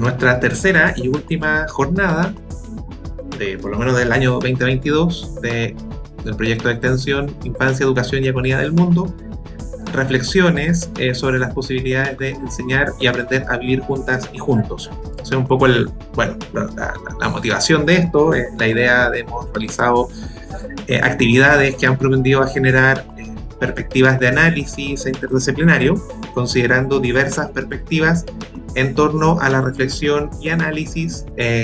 nuestra tercera y última jornada, por lo menos del año 2022, del proyecto de extensión Infancia, Educación y Agonía del Mundo, reflexiones sobre las posibilidades de enseñar y aprender a vivir juntas y juntos. O sea, un poco la motivación de esto, la idea de hemos realizado actividades que han propendido a generar perspectivas de análisis interdisciplinario, considerando diversas perspectivas en torno a la reflexión y análisis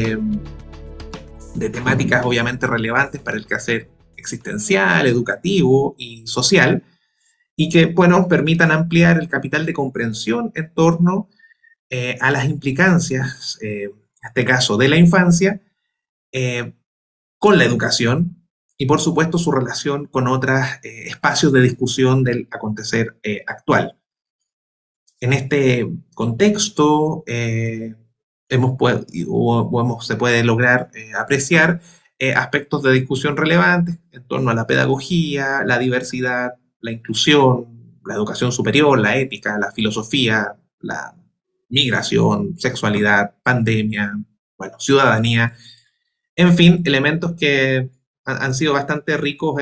de temáticas obviamente relevantes para el quehacer existencial, educativo y social, y que, bueno, permitan ampliar el capital de comprensión en torno a las implicancias, en este caso de la infancia, eh, con la educación y, por supuesto, su relación con otros espacios de discusión del acontecer actual. En este contexto, se puede lograr apreciar aspectos de discusión relevantes en torno a la pedagogía, la diversidad, la inclusión, la educación superior, la ética, la filosofía, la migración, sexualidad, pandemia, bueno, ciudadanía, en fin, elementos que han sido bastante ricos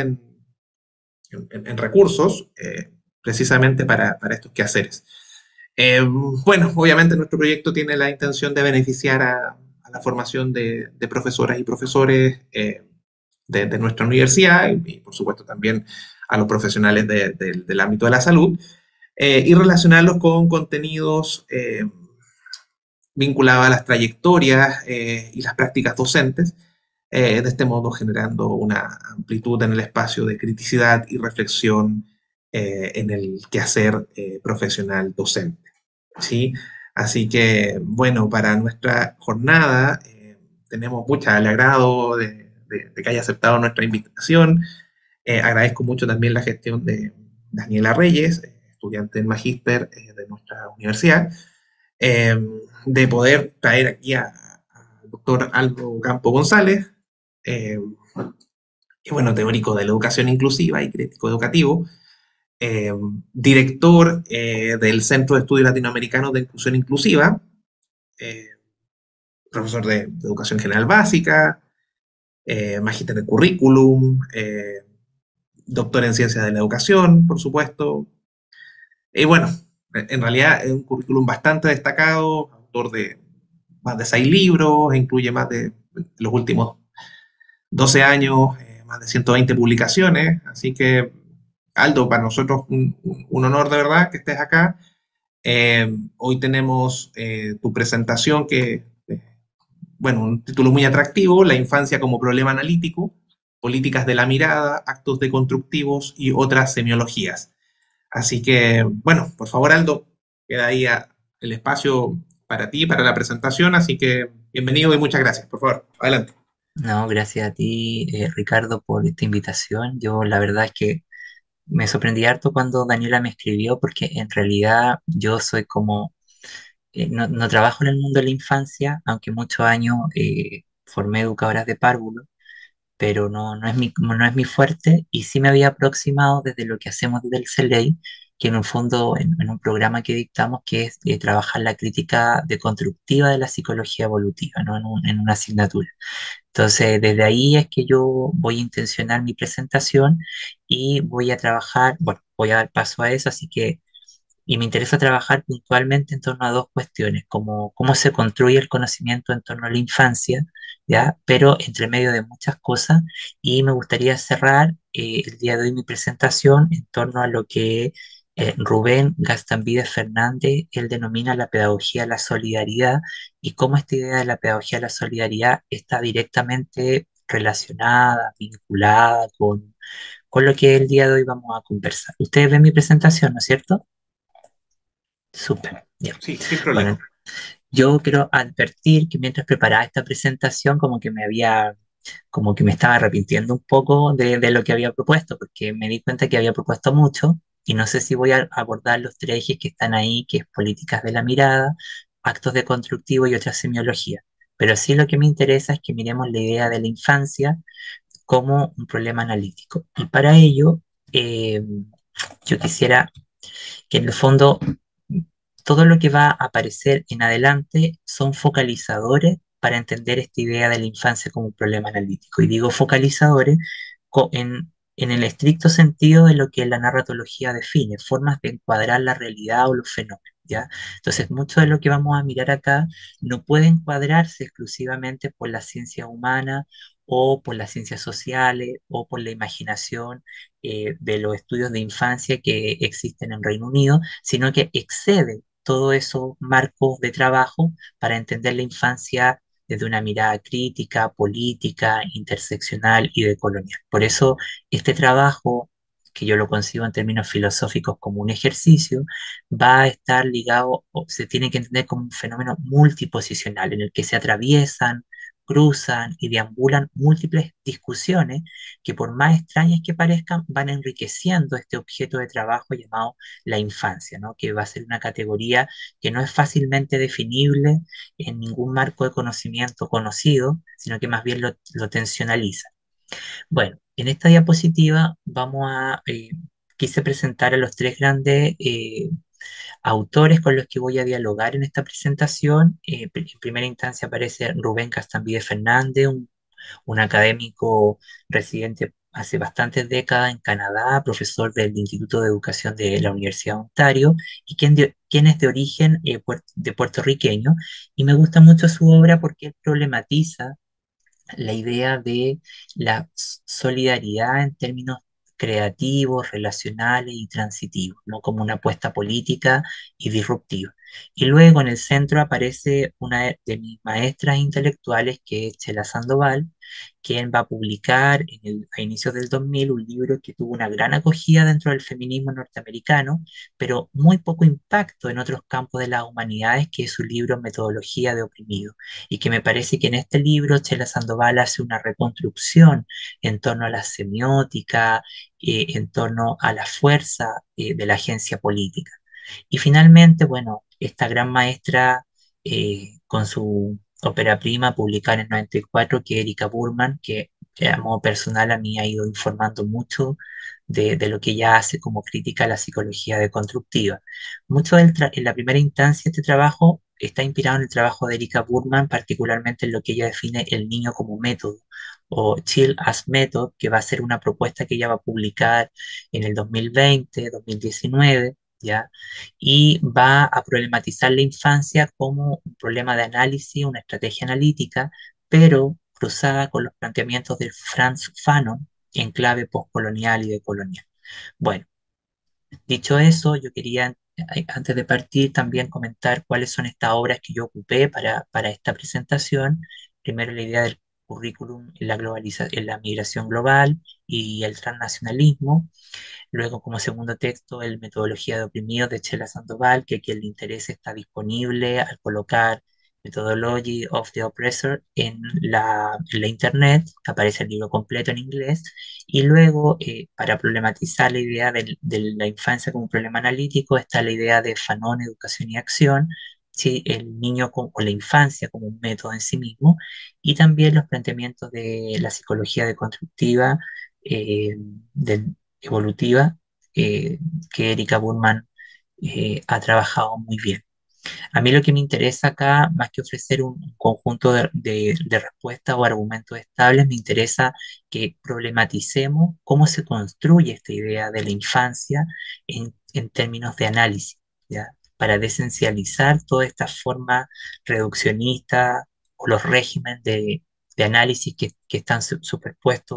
en recursos, precisamente para estos quehaceres. Bueno, obviamente nuestro proyecto tiene la intención de beneficiar a la formación de profesoras y profesores de nuestra universidad y, por supuesto, también a los profesionales del ámbito de la salud y relacionarlos con contenidos vinculados a las trayectorias y las prácticas docentes, de este modo generando una amplitud en el espacio de criticidad y reflexión en el quehacer profesional docente. ¿Sí? Así que, bueno, para nuestra jornada tenemos mucho el agrado de que haya aceptado nuestra invitación. Agradezco mucho también la gestión de Daniela Reyes, estudiante en Magíster de nuestra universidad, eh, de poder traer aquí al doctor Aldo Campo González, eh, que bueno, teórico de la educación inclusiva y crítico educativo, eh, director del Centro de Estudios Latinoamericanos de Inclusión Inclusiva, eh, profesor de Educación General Básica, magíster de currículum, doctor en Ciencias de la Educación, por supuesto. Y bueno, en realidad es un currículum bastante destacado, autor de más de 6 libros, incluye más de los últimos 12 años, más de 120 publicaciones, así que Aldo, para nosotros un honor de verdad que estés acá. Hoy tenemos tu presentación bueno, un título muy atractivo, La infancia como problema analítico, políticas de la mirada, actos deconstructivos y otras semiologías. Así que, bueno, por favor, Aldo, queda ahí el espacio para ti, para la presentación, así que bienvenido y muchas gracias. Por favor, adelante. No, gracias a ti, Ricardo, por esta invitación. Yo la verdad es que me sorprendí harto cuando Daniela me escribió porque en realidad yo soy como, no trabajo en el mundo de la infancia, aunque muchos años formé educadoras de párvulos, pero no es mi fuerte y sí me había aproximado desde lo que hacemos desde el CELEI, que en un fondo, en un programa que dictamos, que es trabajar la crítica deconstructiva de la psicología evolutiva, ¿no? En una asignatura. Entonces, desde ahí es que yo voy a intencionar mi presentación y voy a trabajar, bueno, voy a dar paso a eso, así que, y me interesa trabajar puntualmente en torno a dos cuestiones, como cómo se construye el conocimiento en torno a la infancia, ¿ya? Pero entre medio de muchas cosas, y me gustaría cerrar el día de hoy mi presentación en torno a lo que Rubén Gastambide Fernández, él denomina la pedagogía de la solidaridad y cómo esta idea de la pedagogía de la solidaridad está directamente relacionada, vinculada con lo que el día de hoy vamos a conversar. Ustedes ven mi presentación, ¿no es cierto? Súper, ya. Sí, sin Bueno, problema. yo quiero advertir que mientras preparaba esta presentación, como que me estaba arrepintiendo un poco de lo que había propuesto, porque me di cuenta que había propuesto mucho y no sé si voy a abordar los tres ejes que están ahí, que es políticas de la mirada, actos de constructivo y otra semiología. Pero sí lo que me interesa es que miremos la idea de la infancia como un problema analítico. Y para ello, yo quisiera que en el fondo todo lo que va a aparecer en adelante son focalizadores para entender esta idea de la infancia como un problema analítico. Y digo focalizadores en el estricto sentido de lo que la narratología define, formas de encuadrar la realidad o los fenómenos. ¿Ya? Entonces, mucho de lo que vamos a mirar acá no puede encuadrarse exclusivamente por la ciencia humana o por las ciencias sociales o por la imaginación de los estudios de infancia que existen en Reino Unido, sino que excede todos esos marcos de trabajo para entender la infancia desde una mirada crítica, política, interseccional y decolonial. Por eso, este trabajo, que yo lo concibo en términos filosóficos como un ejercicio, va a estar ligado, o se tiene que entender como un fenómeno multiposicional, en el que se atraviesan, cruzan y deambulan múltiples discusiones que por más extrañas que parezcan, van enriqueciendo este objeto de trabajo llamado la infancia, ¿no? Que va a ser una categoría que no es fácilmente definible en ningún marco de conocimiento conocido, sino que más bien lo tensionaliza. Bueno, en esta diapositiva quise presentar a los tres grandes autores con los que voy a dialogar en esta presentación. En primera instancia aparece Rubén Castambide Fernández, un académico residente hace bastantes décadas en Canadá, profesor del Instituto de Educación de la Universidad de Ontario, y quien es de origen de puertorriqueño, y me gusta mucho su obra porque él problematiza la idea de la solidaridad en términos creativos, relacionales y transitivos, ¿no? Como una apuesta política y disruptiva. Y luego en el centro aparece una de mis maestras intelectuales, que es Chela Sandoval, quien va a publicar a inicios del 2000 un libro que tuvo una gran acogida dentro del feminismo norteamericano, pero muy poco impacto en otros campos de las humanidades, que es su libro Metodología de Oprimido, y que me parece que en este libro Chela Sandoval hace una reconstrucción en torno a la semiótica, en torno a la fuerza de la agencia política. Y finalmente, bueno, esta gran maestra con su ópera prima publicada en el 94, que es Erika Burman, que a modo personal a mí ha ido informando mucho de lo que ella hace como crítica a la psicología deconstructiva. En la primera instancia este trabajo está inspirado en el trabajo de Erika Burman, particularmente en lo que ella define el niño como método, o Child as Method, que va a ser una propuesta que ella va a publicar en el 2020, 2019, ¿ya? Y va a problematizar la infancia como un problema de análisis, una estrategia analítica, pero cruzada con los planteamientos de Franz Fanon en clave postcolonial y decolonial. Bueno, dicho eso, yo quería, antes de partir, también comentar cuáles son estas obras que yo ocupé para esta presentación. Primero, la idea del currículum en en la migración global y el transnacionalismo. Luego, como segundo texto, el Metodología de Oprimidos de Chela Sandoval, que a quien le interese está disponible al colocar Methodology of the Oppressor en la internet, aparece el libro completo en inglés. Y luego, para problematizar la idea de la infancia como un problema analítico, está la idea de Fanon, Educación y Acción, ¿sí? El niño o la infancia como un método en sí mismo, y también los planteamientos de la psicología deconstructiva, eh, del evolutiva, eh, que Erika Burman ha trabajado muy bien. A mí lo que me interesa acá, más que ofrecer un conjunto de respuestas o argumentos estables, me interesa que problematicemos cómo se construye esta idea de la infancia en términos de análisis, ¿ya? Para desencializar toda esta forma reduccionista o los regímenes de análisis que están superpuestos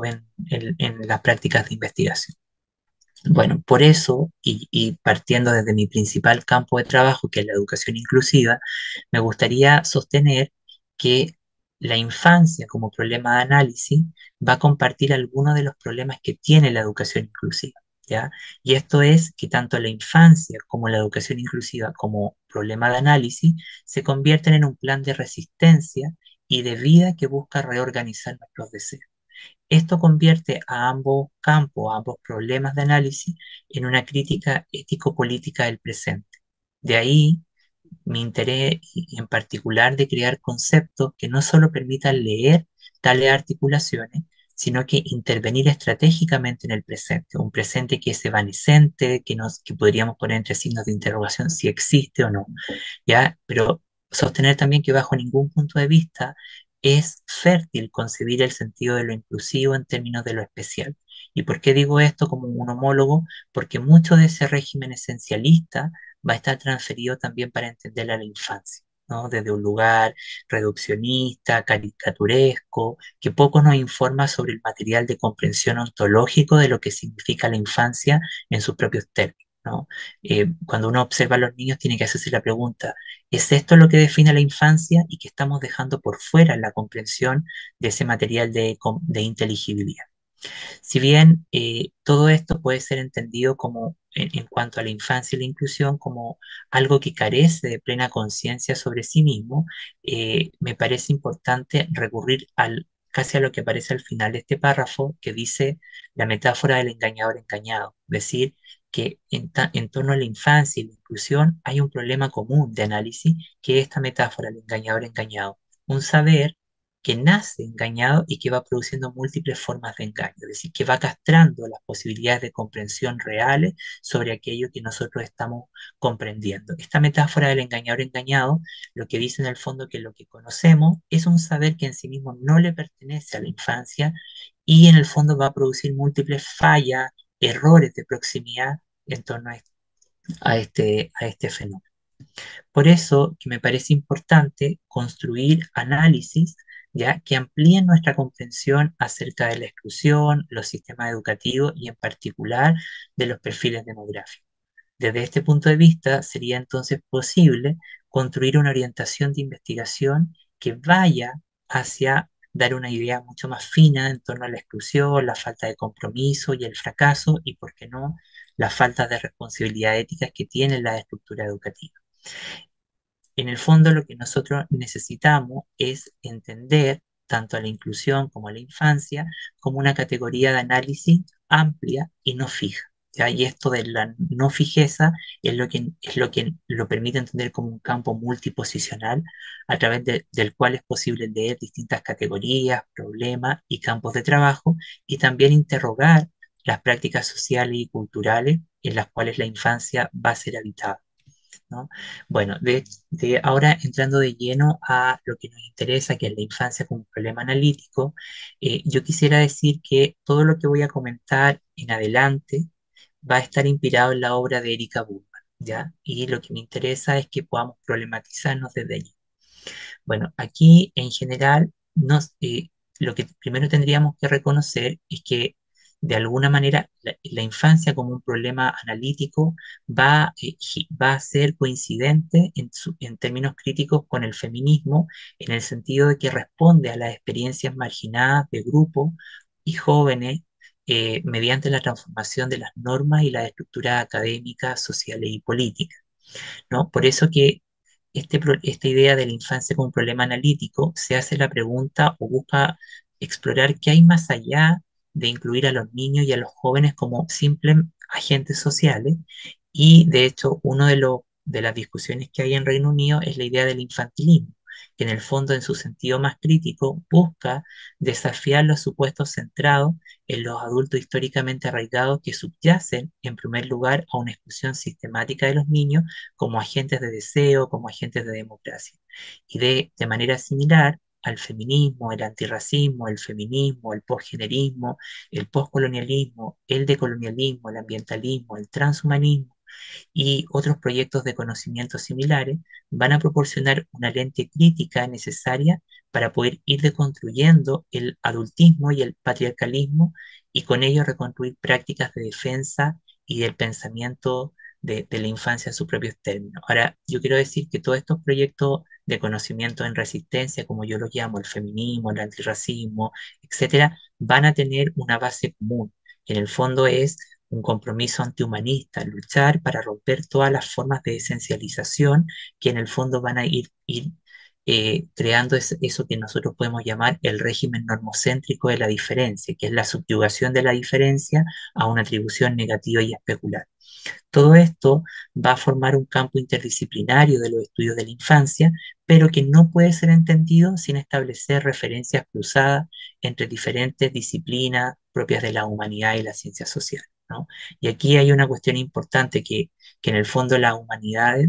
en las prácticas de investigación. Bueno, por eso, y partiendo desde mi principal campo de trabajo, que es la educación inclusiva, me gustaría sostener que la infancia como problema de análisis va a compartir algunos de los problemas que tiene la educación inclusiva, ¿ya? Y esto es que tanto la infancia como la educación inclusiva como problema de análisis se convierten en un plan de resistencia y de vida que busca reorganizar nuestros deseos. Esto convierte a ambos campos, a ambos problemas de análisis, en una crítica ético-política del presente. De ahí mi interés y en particular de crear conceptos que no solo permitan leer tales articulaciones, sino que intervenir estratégicamente en el presente, un presente que es evanescente, que podríamos poner entre signos de interrogación si existe o no, ¿ya? Pero sostener también que bajo ningún punto de vista es fértil concebir el sentido de lo inclusivo en términos de lo especial. ¿Y por qué digo esto como un homólogo? Porque mucho de ese régimen esencialista va a estar transferido también para entender a la infancia, ¿no? Desde un lugar reduccionista, caricaturesco, que poco nos informa sobre el material de comprensión ontológico de lo que significa la infancia en sus propios términos, ¿no? Cuando uno observa a los niños tiene que hacerse la pregunta, ¿es esto lo que define la infancia y que estamos dejando por fuera en la comprensión de ese material de inteligibilidad? Si bien todo esto puede ser entendido como, en cuanto a la infancia y la inclusión, como algo que carece de plena conciencia sobre sí mismo, me parece importante recurrir casi a lo que aparece al final de este párrafo, que dice la metáfora del engañador engañado, es decir, que en torno a la infancia y la inclusión hay un problema común de análisis, que es esta metáfora del engañador engañado, un saber que nace engañado y que va produciendo múltiples formas de engaño, es decir, que va castrando las posibilidades de comprensión reales sobre aquello que nosotros estamos comprendiendo. Esta metáfora del engañador engañado lo que dice en el fondo que lo que conocemos es un saber que en sí mismo no le pertenece a la infancia y en el fondo va a producir múltiples fallas, errores de proximidad en torno a este fenómeno. Por eso que me parece importante construir análisis ya que amplíen nuestra comprensión acerca de la exclusión, los sistemas educativos y en particular de los perfiles demográficos. Desde este punto de vista, sería entonces posible construir una orientación de investigación que vaya hacia dar una idea mucho más fina en torno a la exclusión, la falta de compromiso y el fracaso, y, por qué no, la falta de responsabilidad ética que tiene la estructura educativa. En el fondo, lo que nosotros necesitamos es entender tanto a la inclusión como a la infancia como una categoría de análisis amplia y no fija. ¿Ya? Y esto de la no fijeza es lo que lo permite entender como un campo multiposicional a través del cual es posible leer distintas categorías, problemas y campos de trabajo y también interrogar las prácticas sociales y culturales en las cuales la infancia va a ser habitada, ¿no? Bueno, de ahora entrando de lleno a lo que nos interesa, que es la infancia como un problema analítico, yo quisiera decir que todo lo que voy a comentar en adelante va a estar inspirado en la obra de Erika Bullman, ¿ya? Y lo que me interesa es que podamos problematizarnos desde allí. Bueno, aquí en general lo que primero tendríamos que reconocer es que de alguna manera la infancia como un problema analítico va a ser coincidente en términos críticos con el feminismo, en el sentido de que responde a las experiencias marginadas de grupos y jóvenes mediante la transformación de las normas y las estructuras académicas, sociales y políticas, ¿no? Por eso que esta idea de la infancia como un problema analítico se hace la pregunta o busca explorar qué hay más allá de incluir a los niños y a los jóvenes como simples agentes sociales. Y de hecho, de las discusiones que hay en Reino Unido es la idea del infantilismo, que en el fondo, en su sentido más crítico, busca desafiar los supuestos centrados en los adultos históricamente arraigados que subyacen, en primer lugar, a una exclusión sistemática de los niños como agentes de deseo, como agentes de democracia. Y de manera similar al feminismo, el antirracismo, el feminismo, el posgenerismo, el poscolonialismo, el decolonialismo, el ambientalismo, el transhumanismo y otros proyectos de conocimiento similares van a proporcionar una lente crítica necesaria para poder ir deconstruyendo el adultismo y el patriarcalismo y con ello reconstruir prácticas de defensa y del pensamiento de la infancia en sus propios términos. Ahora, yo quiero decir que todos estos proyectos de conocimiento en resistencia, como yo los llamo, el feminismo, el antirracismo, etcétera, van a tener una base común. En el fondo es un compromiso antihumanista, luchar para romper todas las formas de esencialización que en el fondo van a ir creando eso que nosotros podemos llamar el régimen normocéntrico de la diferencia, que es la subyugación de la diferencia a una atribución negativa y especular. Todo esto va a formar un campo interdisciplinario de los estudios de la infancia, pero que no puede ser entendido sin establecer referencias cruzadas entre diferentes disciplinas propias de la humanidad y la ciencia social, ¿no? Y aquí hay una cuestión importante que en el fondo las humanidades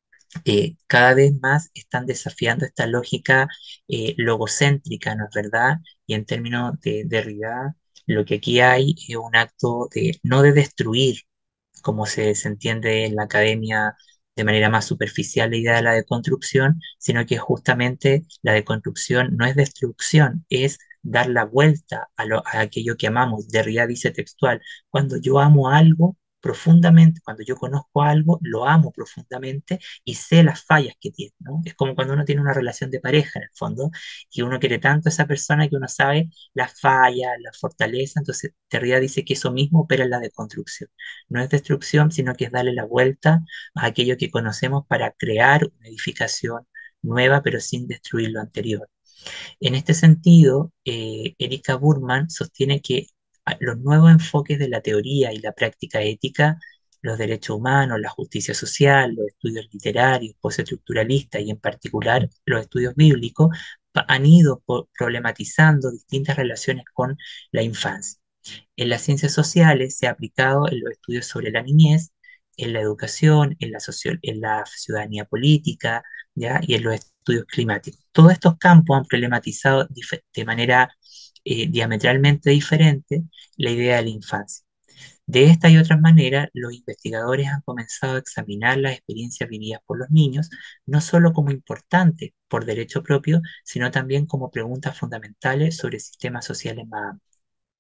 cada vez más están desafiando esta lógica logocéntrica, ¿no es verdad? Y en términos de Derrida, lo que aquí hay es un acto de no de destruir, como se entiende en la academia de manera más superficial la idea de la deconstrucción, sino que justamente la deconstrucción no es destrucción, es dar la vuelta a aquello que amamos. Derrida dice textual, cuando yo amo algo profundamente, cuando yo conozco algo, lo amo profundamente y sé las fallas que tiene, ¿no? Es como cuando uno tiene una relación de pareja en el fondo y uno quiere tanto a esa persona que uno sabe las fallas, las fortalezas, entonces Derrida dice que eso mismo opera en la deconstrucción. No es destrucción, sino que es darle la vuelta a aquello que conocemos para crear una edificación nueva, pero sin destruir lo anterior. En este sentido, Erika Burman sostiene que los nuevos enfoques de la teoría y la práctica ética, los derechos humanos, la justicia social, los estudios literarios, postestructuralistas y en particular los estudios bíblicos, han ido problematizando distintas relaciones con la infancia. En las ciencias sociales se ha aplicado en los estudios sobre la niñez, en la educación, en la ciudadanía política, ¿ya? Y en los estudios climáticos. Todos estos campos han problematizado de manera diametralmente diferente la idea de la infancia. De esta y otras maneras, los investigadores han comenzado a examinar las experiencias vividas por los niños, no solo como importantes por derecho propio, sino también como preguntas fundamentales sobre sistemas sociales más amplios.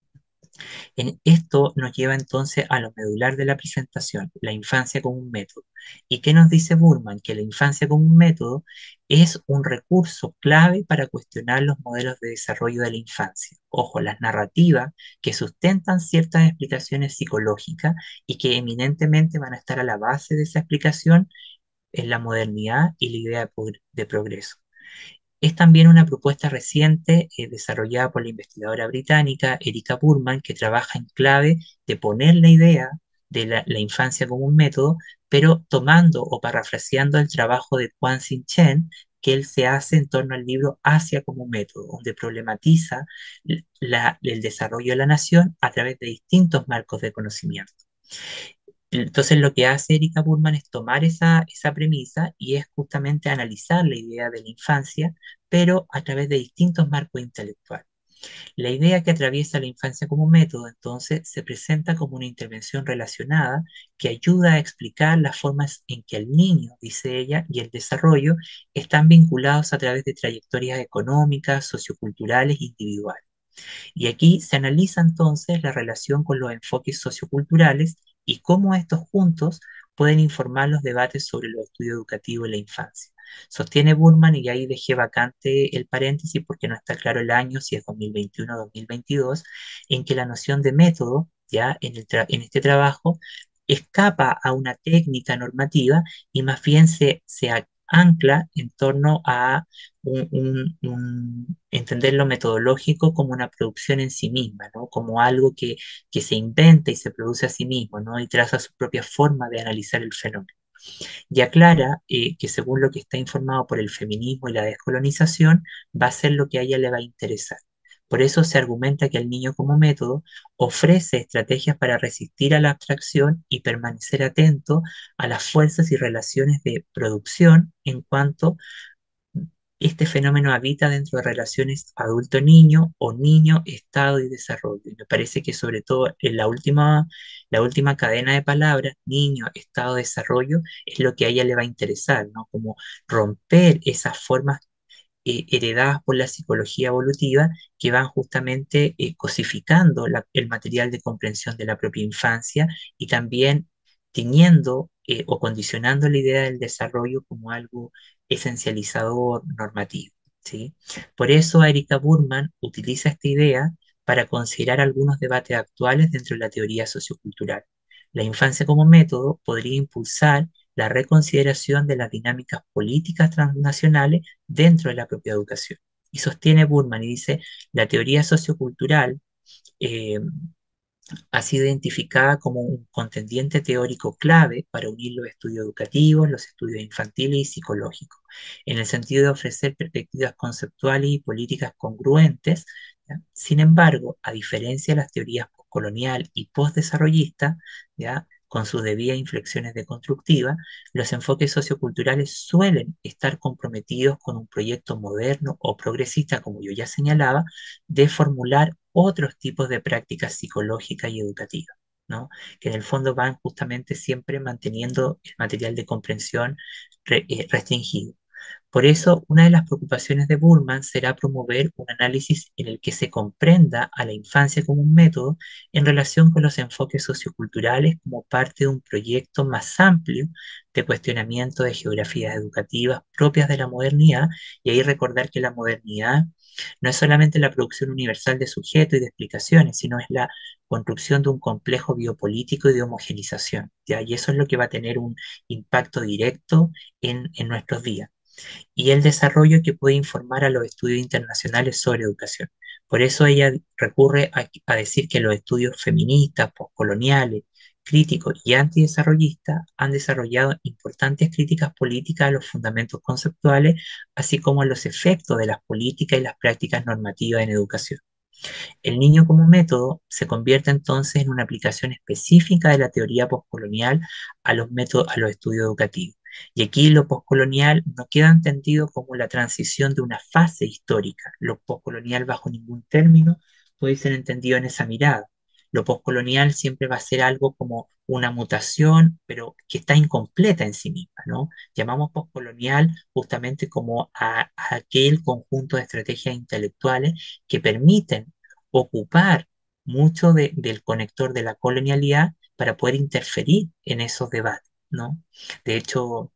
Esto nos lleva entonces a lo medular de la presentación, la infancia como un método. ¿Y qué nos dice Burman? Que la infancia como un método es un recurso clave para cuestionar los modelos de desarrollo de la infancia. Ojo, las narrativas que sustentan ciertas explicaciones psicológicas y que eminentemente van a estar a la base de esa explicación en la modernidad y la idea de progreso. Es también una propuesta reciente desarrollada por la investigadora británica Erika Burman, que trabaja en clave de poner la idea de la infancia como un método, pero tomando o parafraseando el trabajo de Quan Xin Chen, que él se hace en torno al libro Asia como un método, donde problematiza el desarrollo de la nación a través de distintos marcos de conocimiento. Entonces lo que hace Erika Burman es tomar esa premisa y es justamente analizar la idea de la infancia, pero a través de distintos marcos intelectuales. La idea que atraviesa la infancia como método, entonces, se presenta como una intervención relacionada que ayuda a explicar las formas en que el niño, dice ella, y el desarrollo están vinculados a través de trayectorias económicas, socioculturales e individuales. Y aquí se analiza entonces la relación con los enfoques socioculturales y cómo estos juntos pueden informar los debates sobre los estudios educativos en la infancia. Sostiene Burman, y ahí dejé vacante el paréntesis porque no está claro el año, si es 2021 o 2022, en que la noción de método, ya en este trabajo, escapa a una técnica normativa y más bien se ancla en torno a entender lo metodológico como una producción en sí misma, ¿no? Como algo que se inventa y se produce a sí mismo, ¿no? Y traza su propia forma de analizar el fenómeno. Y aclara que según lo que está informado por el feminismo y la descolonización, va a ser lo que a ella le va a interesar. Por eso se argumenta que el niño como método ofrece estrategias para resistir a la abstracción y permanecer atento a las fuerzas y relaciones de producción en cuanto este fenómeno habita dentro de relaciones adulto-niño o niño-estado y desarrollo. Y me parece que sobre todo en la última cadena de palabras, niño, estado, desarrollo, es lo que a ella le va a interesar, ¿no? Como romper esas formas heredadas por la psicología evolutiva que van justamente cosificando el material de comprensión de la propia infancia y también tiñendo o condicionando la idea del desarrollo como algo esencializador normativo, ¿sí? Por eso Erika Burman utiliza esta idea para considerar algunos debates actuales dentro de la teoría sociocultural. La infancia como método podría impulsar la reconsideración de las dinámicas políticas transnacionales dentro de la propia educación. Y sostiene Burman y dice, la teoría sociocultural eh, ha sido identificada como un contendiente teórico clave para unir los estudios educativos, los estudios infantiles y psicológicos, en el sentido de ofrecer perspectivas conceptuales y políticas congruentes. ¿Ya? Sin embargo, a diferencia de las teorías postcolonial y postdesarrollista, ¿ya? Con sus debidas inflexiones deconstructivas, los enfoques socioculturales suelen estar comprometidos con un proyecto moderno o progresista, como yo ya señalaba, de formular otros tipos de prácticas psicológicas y educativas, ¿no? Que en el fondo van justamente siempre manteniendo el material de comprensión restringido. Por eso, una de las preocupaciones de Burman será promover un análisis en el que se comprenda a la infancia como un método en relación con los enfoques socioculturales como parte de un proyecto más amplio de cuestionamiento de geografías educativas propias de la modernidad, y ahí recordar que la modernidad no es solamente la producción universal de sujetos y de explicaciones, sino es la construcción de un complejo biopolítico y de homogenización, ¿ya? Y eso es lo que va a tener un impacto directo en nuestros días y el desarrollo que puede informar a los estudios internacionales sobre educación. Por eso ella recurre a decir que los estudios feministas, postcoloniales, críticos y antidesarrollistas han desarrollado importantes críticas políticas a los fundamentos conceptuales, así como a los efectos de las políticas y las prácticas normativas en educación. El niño como método se convierte entonces en una aplicación específica de la teoría postcolonial a los métodos, a los estudios educativos. Y aquí lo postcolonial no queda entendido como la transición de una fase histórica. Lo postcolonial bajo ningún término puede ser entendido en esa mirada. Lo postcolonial siempre va a ser algo como una mutación, pero que está incompleta en sí misma, ¿no? Llamamos postcolonial justamente como a aquel conjunto de estrategias intelectuales que permiten ocupar mucho del conector de la colonialidad para poder interferir en esos debates, ¿no? De hecho,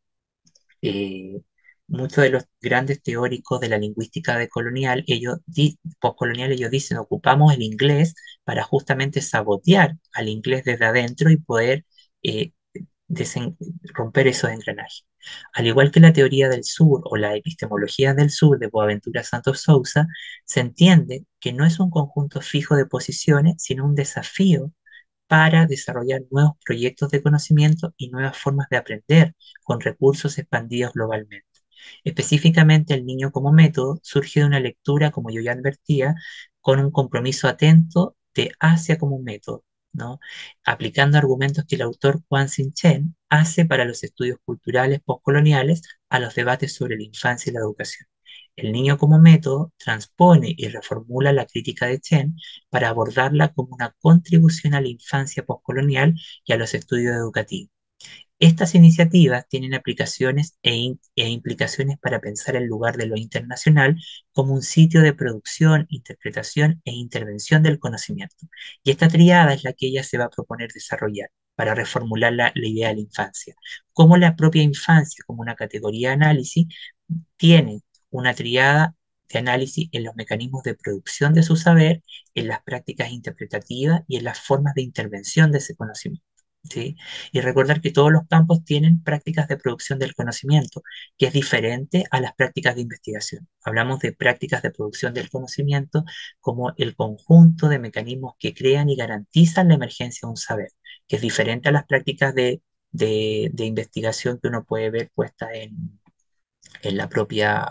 eh, muchos de los grandes teóricos de la lingüística decolonial, postcolonial, ellos dicen, ocupamos el inglés para justamente sabotear al inglés desde adentro y poder eh, desen- romper esos engranajes. Al igual que la teoría del sur o la epistemología del sur de Boaventura Santos Sousa, se entiende que no es un conjunto fijo de posiciones, sino un desafío para desarrollar nuevos proyectos de conocimiento y nuevas formas de aprender con recursos expandidos globalmente. Específicamente, el niño como método surge de una lectura, como yo ya advertía, con un compromiso atento de Asia como un método, ¿no? Aplicando argumentos que el autor Juan Sin-Chen hace para los estudios culturales postcoloniales a los debates sobre la infancia y la educación. El niño como método transpone y reformula la crítica de Chen para abordarla como una contribución a la infancia postcolonial y a los estudios educativos. Estas iniciativas tienen aplicaciones e implicaciones para pensar el lugar de lo internacional como un sitio de producción, interpretación e intervención del conocimiento. Y esta triada es la que ella se va a proponer desarrollar para reformular la idea de la infancia. Como la propia infancia, como una categoría de análisis, tiene una triada de análisis en los mecanismos de producción de su saber, en las prácticas interpretativas y en las formas de intervención de ese conocimiento. ¿Sí? Y recordar que todos los campos tienen prácticas de producción del conocimiento, que es diferente a las prácticas de investigación. Hablamos de prácticas de producción del conocimiento como el conjunto de mecanismos que crean y garantizan la emergencia de un saber, que es diferente a las prácticas de investigación que uno puede ver puesta en la propia,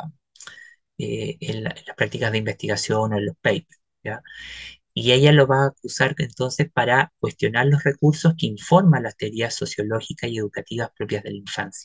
en las prácticas de investigación o en los papers, ¿ya? Y ella lo va a usar entonces para cuestionar los recursos que informan las teorías sociológicas y educativas propias de la infancia.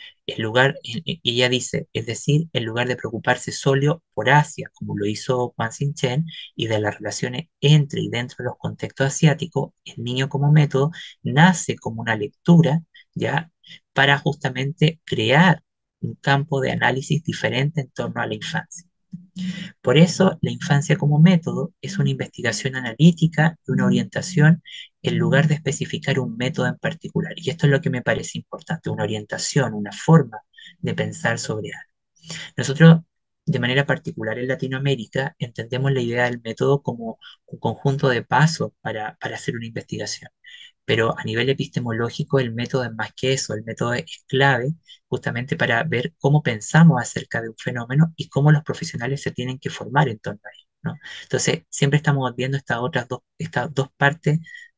Ella dice, es decir, en lugar de preocuparse solo por Asia, como lo hizo Juan Sin-Chen, y de las relaciones entre y dentro de los contextos asiáticos, el niño como método nace como una lectura, ¿ya? Para justamente crear un campo de análisis diferente en torno a la infancia. Por eso, la infancia como método es una investigación analítica y una orientación en lugar de especificar un método en particular. Y esto es lo que me parece importante, una orientación, una forma de pensar sobre algo. Nosotros, de manera particular en Latinoamérica, entendemos la idea del método como un conjunto de pasos para hacer una investigación. pero a nivel epistemológico el método es más que eso, el método es clave justamente para ver cómo pensamos acerca de un fenómeno y cómo los profesionales se tienen que formar en torno a ello, ¿no? Entonces, siempre estamos viendo estas dos partes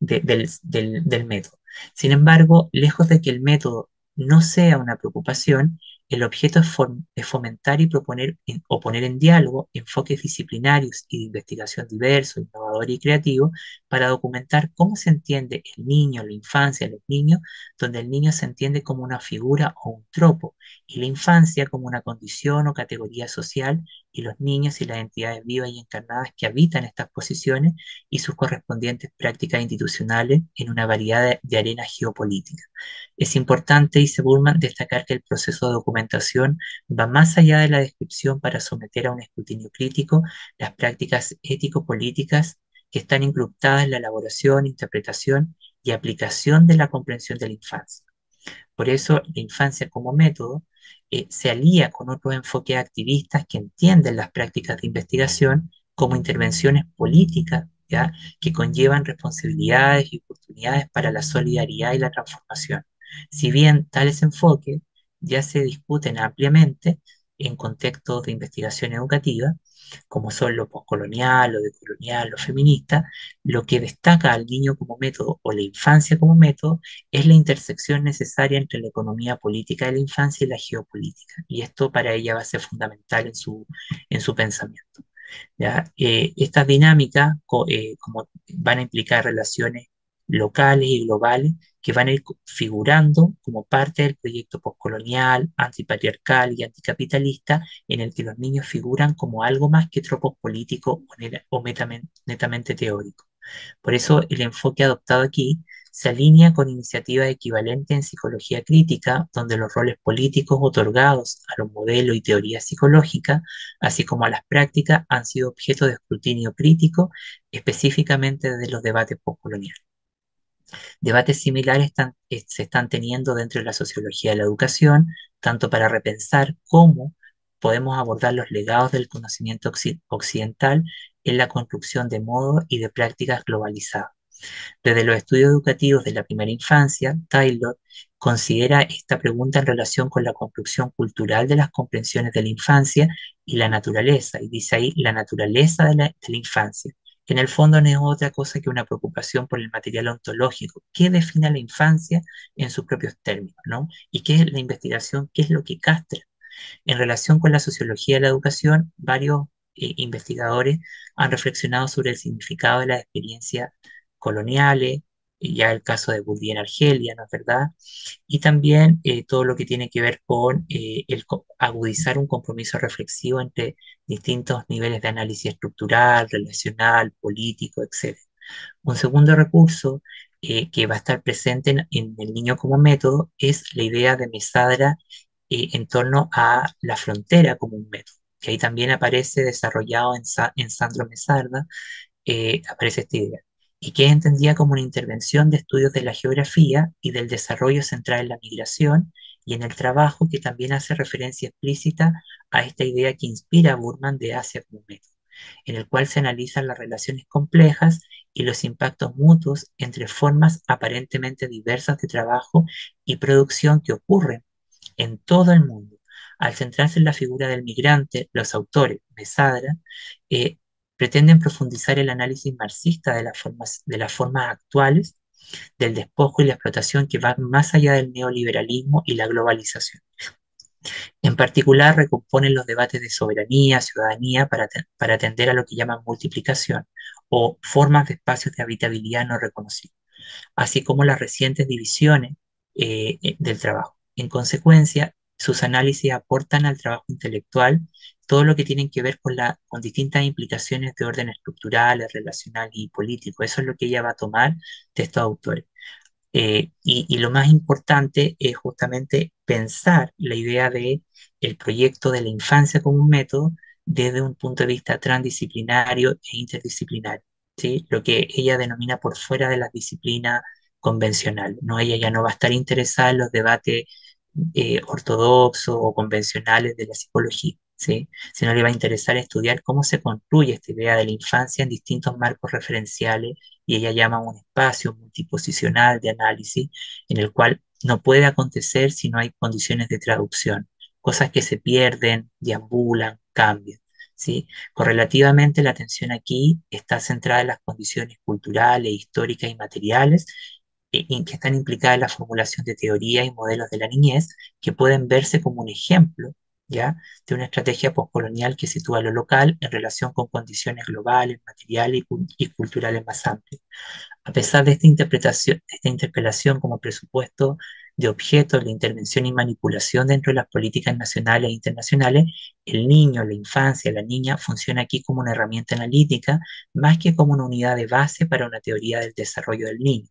del método. Sin embargo, lejos de que el método no sea una preocupación, el objeto es fomentar y proponer o poner en diálogo enfoques disciplinarios y de investigación diversos, innovadores y creativos para documentar cómo se entiende el niño, la infancia, los niños, donde el niño se entiende como una figura o un tropo y la infancia como una condición o categoría social y los niños y las entidades vivas y encarnadas que habitan estas posiciones y sus correspondientes prácticas institucionales en una variedad de arenas geopolíticas. Es importante, dice Burman, destacar que el proceso de documentación va más allá de la descripción para someter a un escrutinio crítico las prácticas ético-políticas que están incrustadas en la elaboración, interpretación y aplicación de la comprensión de la infancia. Por eso, la infancia como método se alía con otros enfoques activistas que entienden las prácticas de investigación como intervenciones políticas, ¿ya? Que conllevan responsabilidades y oportunidades para la solidaridad y la transformación. Si bien tales enfoques ya se discuten ampliamente en contextos de investigación educativa, como son lo postcolonial, lo decolonial, lo feminista, lo que destaca al niño como método o la infancia como método es la intersección necesaria entre la economía política de la infancia y la geopolítica. Y esto para ella va a ser fundamental en su pensamiento. ¿Ya? Estas dinámicas como van a implicar relaciones locales y globales que van a ir figurando como parte del proyecto postcolonial, antipatriarcal y anticapitalista, en el que los niños figuran como algo más que tropos políticos o netamente teóricos. Por eso el enfoque adoptado aquí se alinea con iniciativas equivalentes en psicología crítica, donde los roles políticos otorgados a los modelos y teorías psicológicas, así como a las prácticas, han sido objeto de escrutinio crítico, específicamente desde los debates postcoloniales. Debates similares se están teniendo dentro de la sociología de la educación, tanto para repensar cómo podemos abordar los legados del conocimiento occidental en la construcción de modos y de prácticas globalizadas. Desde los estudios educativos de la primera infancia, Taylor considera esta pregunta en relación con la construcción cultural de las comprensiones de la infancia y la naturaleza, y dice ahí la naturaleza de la infancia, que en el fondo no es otra cosa que una preocupación por el material ontológico, que define a la infancia en sus propios términos, ¿no? Y qué es la investigación, qué es lo que castra. En relación con la sociología de la educación, varios investigadores han reflexionado sobre el significado de las experiencias coloniales, ya el caso de Bourdieu en Argelia, ¿no es verdad? Y también todo lo que tiene que ver con agudizar un compromiso reflexivo entre distintos niveles de análisis estructural, relacional, político, etc. Un segundo recurso que va a estar presente en el niño como método es la idea de Mesadra en torno a la frontera como un método, que ahí también aparece desarrollado en Sandro Mesarda, aparece esta idea, y que es entendida como una intervención de estudios de la geografía y del desarrollo central en la migración y en el trabajo que también hace referencia explícita a esta idea que inspira a Burman de Asia como un método, en el cual se analizan las relaciones complejas y los impactos mutuos entre formas aparentemente diversas de trabajo y producción que ocurren en todo el mundo. Al centrarse en la figura del migrante, los autores, Mesadra, eh, pretenden profundizar el análisis marxista de las formas actuales del despojo y la explotación que van más allá del neoliberalismo y la globalización. En particular, recomponen los debates de soberanía, ciudadanía, para atender a lo que llaman multiplicación o formas de espacios de habitabilidad no reconocidos, así como las recientes divisiones del trabajo. En consecuencia, sus análisis aportan al trabajo intelectual todo lo que tienen que ver con distintas implicaciones de orden estructural, relacional y político. Eso es lo que ella va a tomar de estos autores. Y lo más importante es justamente pensar la idea de el proyecto de la infancia como un método desde un punto de vista transdisciplinario e interdisciplinario, ¿sí? Lo que ella denomina por fuera de las disciplinas convencionales, ¿no? Ella ya no va a estar interesada en los debates ortodoxos o convencionales de la psicología. ¿sí? Sino le va a interesar estudiar cómo se construye esta idea de la infancia en distintos marcos referenciales y ella llama un espacio multiposicional de análisis en el cual no puede acontecer si no hay condiciones de traducción, cosas que se pierden, deambulan, cambian. ¿Sí? Correlativamente, la atención aquí está centrada en las condiciones culturales, históricas y materiales que están implicadas en la formulación de teorías y modelos de la niñez que pueden verse como un ejemplo, ¿ya? De una estrategia postcolonial que sitúa lo local en relación con condiciones globales, materiales y culturales más amplias. A pesar de esta interpretación, de esta interpelación como presupuesto de objeto de intervención y manipulación dentro de las políticas nacionales e internacionales, el niño, la infancia, la niña funciona aquí como una herramienta analítica más que como una unidad de base para una teoría del desarrollo del niño.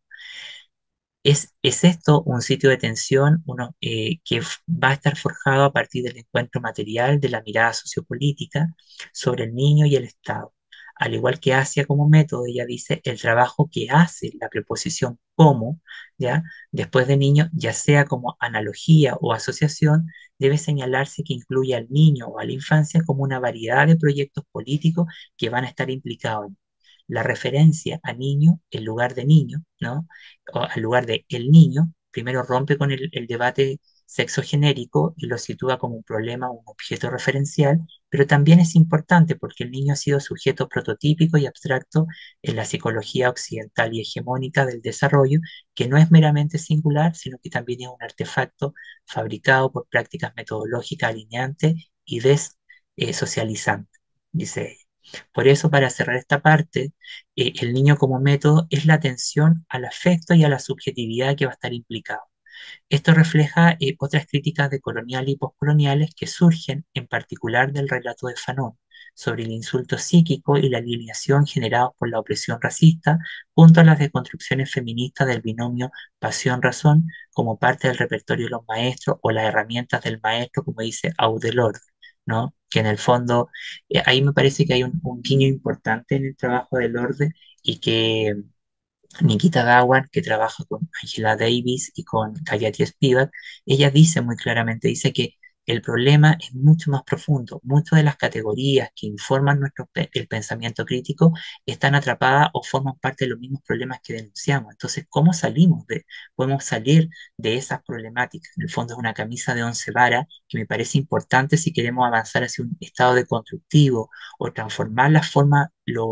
¿Es esto un sitio de tensión que va a estar forjado a partir del encuentro material de la mirada sociopolítica sobre el niño y el Estado? Al igual que Asia como método, ella dice el trabajo que hace la preposición como, ¿ya? Después de niño, ya sea como analogía o asociación, debe señalarse que incluye al niño o a la infancia como una variedad de proyectos políticos que van a estar implicados en la referencia a niño en lugar de niño, ¿no? O al lugar de el niño, primero rompe con el debate sexogenérico y lo sitúa como un problema, un objeto referencial, pero también es importante porque el niño ha sido sujeto prototípico y abstracto en la psicología occidental y hegemónica del desarrollo, que no es meramente singular, sino que también es un artefacto fabricado por prácticas metodológicas alineantes y desocializantes, dice ella. Por eso, para cerrar esta parte, el niño como método es la atención al afecto y a la subjetividad que va a estar implicado. Esto refleja otras críticas de colonial y postcoloniales que surgen en particular del relato de Fanon sobre el insulto psíquico y la alienación generados por la opresión racista, junto a las deconstrucciones feministas del binomio pasión-razón como parte del repertorio de los maestros o las herramientas del maestro, como dice Audelor, ¿no? Que en el fondo, ahí me parece que hay un guiño importante en el trabajo de Lorde y que Nikita Dawar, que trabaja con Angela Davis y con Kayati Spivak, ella dice muy claramente, dice que el problema es mucho más profundo. Muchas de las categorías que informan el pensamiento crítico están atrapadas o forman parte de los mismos problemas que denunciamos. Entonces, ¿cómo podemos salir de esas problemáticas? En el fondo es una camisa de once varas que me parece importante si queremos avanzar hacia un estado de constructivo o transformar la forma,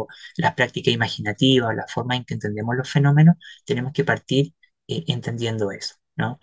la práctica imaginativa, la forma en que entendemos los fenómenos, tenemos que partir entendiendo eso, ¿no?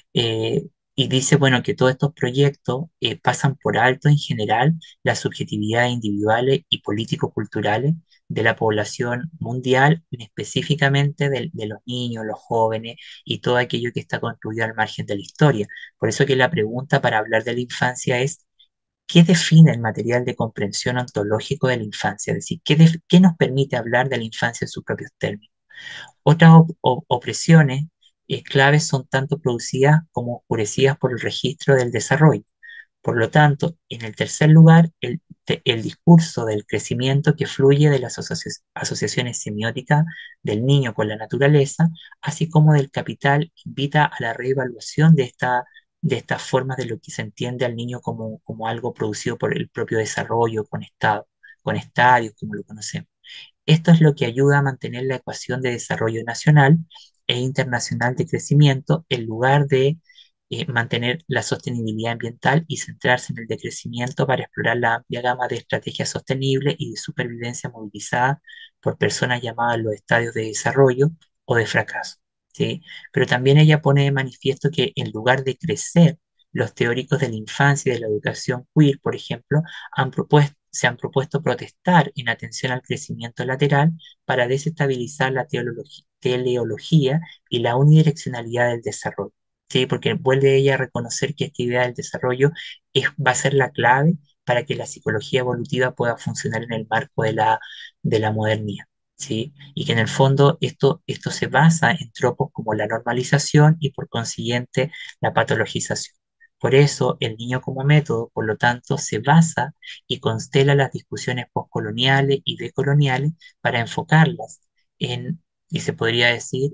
Y dice, bueno, que todos estos proyectos pasan por alto en general las subjetividades individuales y político-culturales de la población mundial, específicamente de los niños, los jóvenes y todo aquello que está construido al margen de la historia. Por eso que la pregunta para hablar de la infancia es, ¿qué define el material de comprensión ontológico de la infancia? Es decir, ¿qué nos permite hablar de la infancia en sus propios términos? Otras opresiones claves son tanto producidas como oscurecidas por el registro del desarrollo. Por lo tanto, en el tercer lugar, el discurso del crecimiento que fluye de las asociaciones semióticas del niño con la naturaleza, así como del capital, invita a la reevaluación de estas formas de lo que se entiende al niño como algo producido por el propio desarrollo, con estadios, como lo conocemos. Esto es lo que ayuda a mantener la ecuación de desarrollo nacional e internacional de crecimiento en lugar de mantener la sostenibilidad ambiental y centrarse en el decrecimiento para explorar la amplia gama de estrategias sostenibles y de supervivencia movilizadas por personas llamadas los estadios de desarrollo o de fracaso. ¿Sí? Pero también ella pone de manifiesto que en lugar de crecer, los teóricos de la infancia y de la educación queer, por ejemplo, se han propuesto protestar en atención al crecimiento lateral para desestabilizar la teleología y la unidireccionalidad del desarrollo. ¿Sí? Porque vuelve ella a reconocer que esta idea del desarrollo va a ser la clave para que la psicología evolutiva pueda funcionar en el marco de la modernidad. ¿Sí? Y que en el fondo esto se basa en tropos como la normalización y por consiguiente la patologización. Por eso el niño como método, por lo tanto, se basa y constela las discusiones postcoloniales y decoloniales para enfocarlas en, y se podría decir,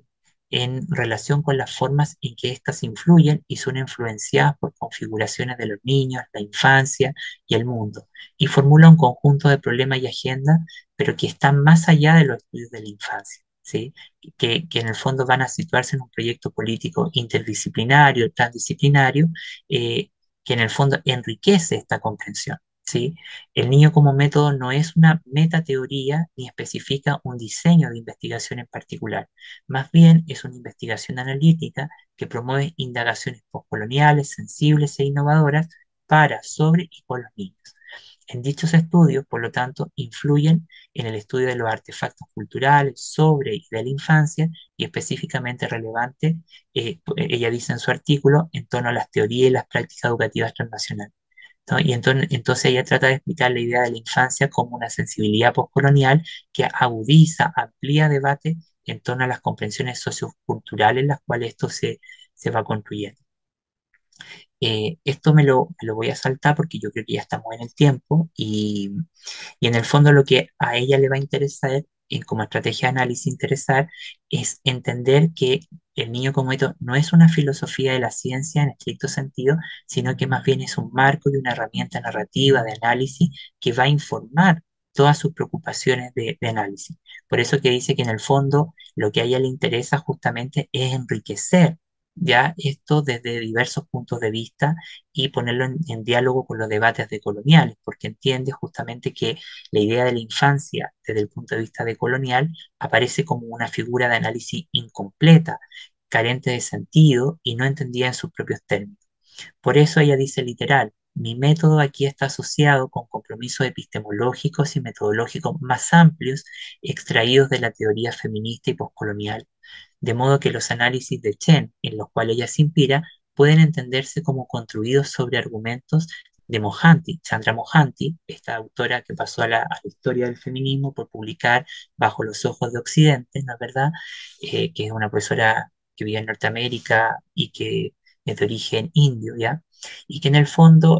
en relación con las formas en que éstas influyen y son influenciadas por configuraciones de los niños, la infancia y el mundo, y formula un conjunto de problemas y agendas, pero que están más allá de los estudios de la infancia, ¿sí? Que en el fondo van a situarse en un proyecto político interdisciplinario, transdisciplinario, eh, que en el fondo enriquece esta comprensión. ¿Sí? El niño como método no es una metateoría ni especifica un diseño de investigación en particular. Más bien es una investigación analítica que promueve indagaciones postcoloniales, sensibles e innovadoras para, sobre y con los niños. En dichos estudios, por lo tanto, influyen en el estudio de los artefactos culturales sobre y de la infancia y específicamente relevante, ella dice en su artículo, en torno a las teorías y las prácticas educativas transnacionales. ¿No? Y entonces ella trata de explicar la idea de la infancia como una sensibilidad postcolonial que agudiza, amplía debate en torno a las comprensiones socioculturales en las cuales esto se va construyendo. Esto me lo voy a saltar porque yo creo que ya estamos en el tiempo y en el fondo lo que a ella le va a interesar, como estrategia de análisis interesar, es entender que el niño como esto no es una filosofía de la ciencia en estricto sentido, sino que más bien es un marco y una herramienta narrativa de análisis que va a informar todas sus preocupaciones de análisis. Por eso que dice que en el fondo lo que a ella le interesa justamente es enriquecer ya esto desde diversos puntos de vista y ponerlo en diálogo con los debates decoloniales, porque entiende justamente que la idea de la infancia desde el punto de vista decolonial aparece como una figura de análisis incompleta, carente de sentido y no entendida en sus propios términos. Por eso ella dice literal, mi método aquí está asociado con compromisos epistemológicos y metodológicos más amplios extraídos de la teoría feminista y postcolonial, de modo que los análisis de Chen, en los cuales ella se inspira, pueden entenderse como construidos sobre argumentos de Mohanty, Chandra Mohanty, esta autora que pasó a la historia del feminismo por publicar Bajo los ojos de Occidente, ¿no es verdad? Que es una profesora que vive en Norteamérica y que es de origen indio, ¿ya? Y que en el fondo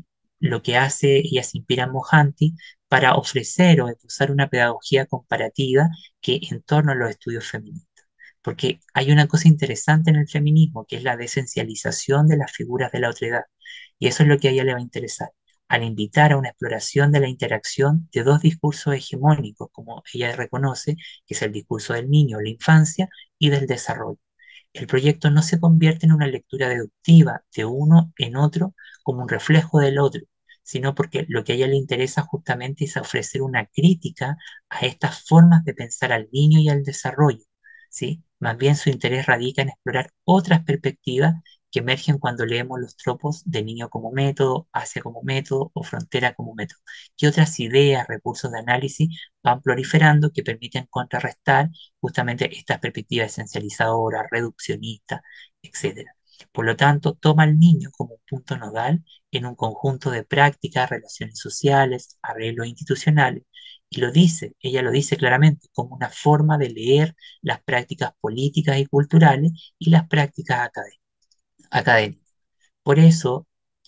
lo que hace, ella se inspira en Mohanty para ofrecer o usar una pedagogía comparativa que en torno a los estudios feministas. Porque hay una cosa interesante en el feminismo, que es la desencialización de las figuras de la otredad. Y eso es lo que a ella le va a interesar, al invitar a una exploración de la interacción de dos discursos hegemónicos, como ella reconoce, que es el discurso del niño, la infancia, y del desarrollo. El proyecto no se convierte en una lectura deductiva de uno en otro como un reflejo del otro, sino porque lo que a ella le interesa justamente es ofrecer una crítica a estas formas de pensar al niño y al desarrollo, ¿sí? Más bien su interés radica en explorar otras perspectivas que emergen cuando leemos los tropos de niño como método, Asia como método o frontera como método. ¿Qué otras ideas, recursos de análisis van proliferando que permiten contrarrestar justamente estas perspectivas esencializadoras, reduccionistas, etcétera? Por lo tanto, toma al niño como un punto nodal en un conjunto de prácticas, relaciones sociales, arreglos institucionales, y lo dice, ella lo dice claramente, como una forma de leer las prácticas políticas y culturales y las prácticas académicas. Por eso,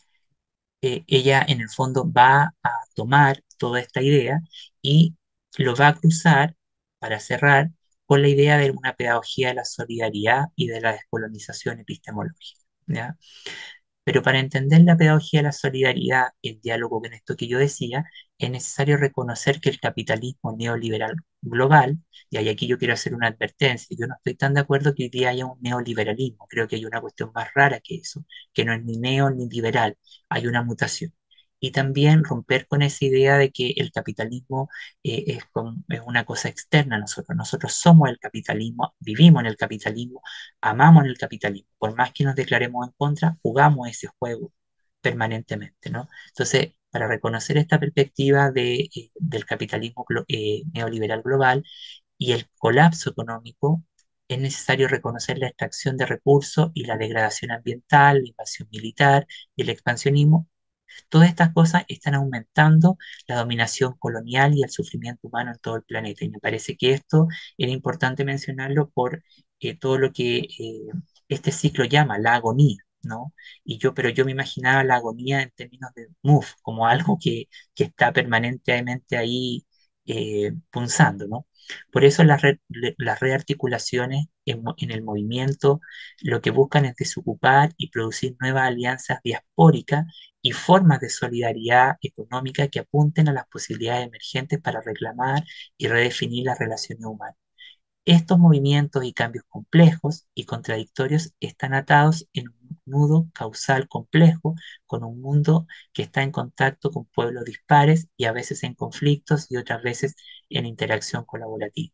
ella en el fondo va a tomar toda esta idea y lo va a cruzar para cerrar con la idea de una pedagogía de la solidaridad y de la descolonización epistemológica. ¿Ya? Pero para entender la pedagogía de la solidaridad, en diálogo con esto que yo decía, es necesario reconocer que el capitalismo neoliberal global, y ahí aquí yo quiero hacer una advertencia, yo no estoy tan de acuerdo que hoy día haya un neoliberalismo, creo que hay una cuestión más rara que eso, que no es ni neo ni liberal, hay una mutación. Y también romper con esa idea de que el capitalismo es una cosa externa a nosotros. Nosotros somos el capitalismo, vivimos en el capitalismo, amamos el capitalismo. Por más que nos declaremos en contra, jugamos ese juego permanentemente, ¿no? Entonces, para reconocer esta perspectiva del capitalismo neoliberal global y el colapso económico, es necesario reconocer la extracción de recursos y la degradación ambiental, la invasión militar y el expansionismo. Todas estas cosas están aumentando la dominación colonial y el sufrimiento humano en todo el planeta. Y me parece que esto era importante mencionarlo por todo lo que este ciclo llama la agonía, ¿no? Pero yo me imaginaba la agonía en términos de MOVE, como algo que está permanentemente ahí punzando, ¿no? Por eso las rearticulaciones en el movimiento lo que buscan es desocupar y producir nuevas alianzas diaspóricas y formas de solidaridad económica que apunten a las posibilidades emergentes para reclamar y redefinir las relaciones humanas. Estos movimientos y cambios complejos y contradictorios están atados en un nudo causal complejo con un mundo que está en contacto con pueblos dispares y a veces en conflictos y otras veces en interacción colaborativa.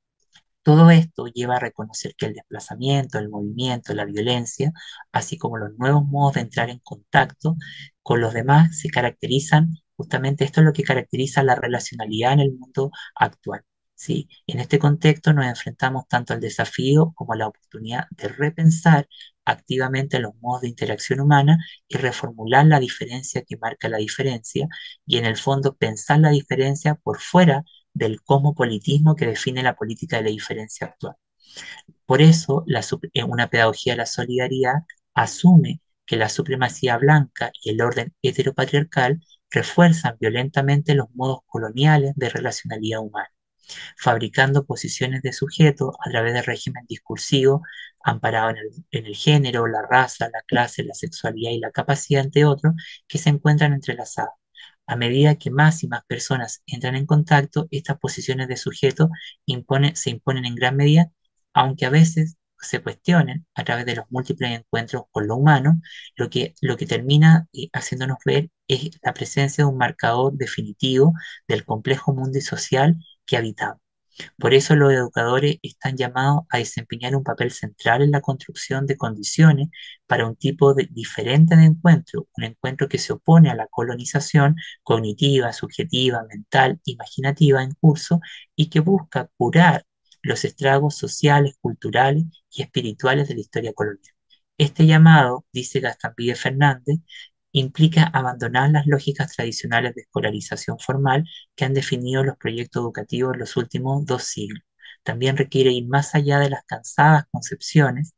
Todo esto lleva a reconocer que el desplazamiento, el movimiento, la violencia, así como los nuevos modos de entrar en contacto con los demás, se caracterizan, justamente esto es lo que caracteriza la relacionalidad en el mundo actual. ¿Sí? En este contexto nos enfrentamos tanto al desafío como a la oportunidad de repensar activamente los modos de interacción humana y reformular la diferencia que marca la diferencia y en el fondo pensar la diferencia por fuera del cosmopolitismo que define la política de la diferencia actual. Por eso, una pedagogía de la solidaridad asume que la supremacía blanca y el orden heteropatriarcal refuerzan violentamente los modos coloniales de relacionalidad humana, fabricando posiciones de sujeto a través del régimen discursivo amparado en el género, la raza, la clase, la sexualidad y la capacidad, entre otros, que se encuentran entrelazados. A medida que más y más personas entran en contacto, estas posiciones de sujeto se imponen en gran medida, aunque a veces se cuestionen a través de los múltiples encuentros con lo humano, lo que termina haciéndonos ver es la presencia de un marcador definitivo del complejo mundo y social que habitamos. Por eso los educadores están llamados a desempeñar un papel central en la construcción de condiciones para un tipo diferente de encuentro, un encuentro que se opone a la colonización cognitiva, subjetiva, mental, imaginativa en curso y que busca curar los estragos sociales, culturales y espirituales de la historia colonial. Este llamado, dice Gastambide Fernández, implica abandonar las lógicas tradicionales de escolarización formal que han definido los proyectos educativos en los últimos 2 siglos. También requiere ir más allá de las cansadas concepciones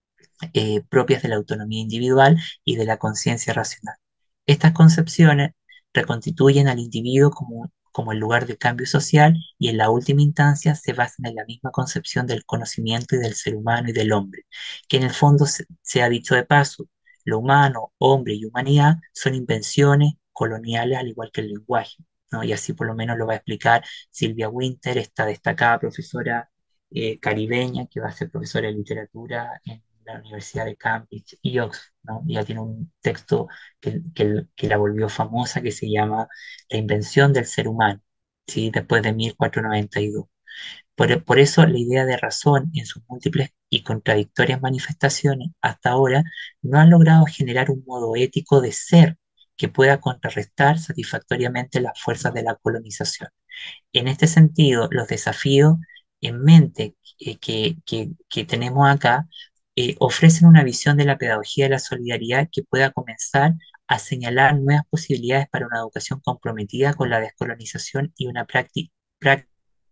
propias de la autonomía individual y de la conciencia racional. Estas concepciones reconstituyen al individuo como el lugar de cambio social y en la última instancia se basan en la misma concepción del conocimiento y del ser humano y del hombre, que en el fondo se ha dicho de paso, lo humano, hombre y humanidad son invenciones coloniales al igual que el lenguaje, ¿no? Y así por lo menos lo va a explicar Silvia Winter, esta destacada profesora caribeña que va a ser profesora de literatura en la Universidad de Cambridge y Oxford, ¿no? Y ella tiene un texto que la volvió famosa que se llama La invención del ser humano, ¿sí? Después de 1492. Por eso la idea de razón en sus múltiples y contradictorias manifestaciones hasta ahora no ha logrado generar un modo ético de ser que pueda contrarrestar satisfactoriamente las fuerzas de la colonización. En este sentido, los desafíos en mente que tenemos acá ofrecen una visión de la pedagogía de la solidaridad que pueda comenzar a señalar nuevas posibilidades para una educación comprometida con la descolonización y una praxis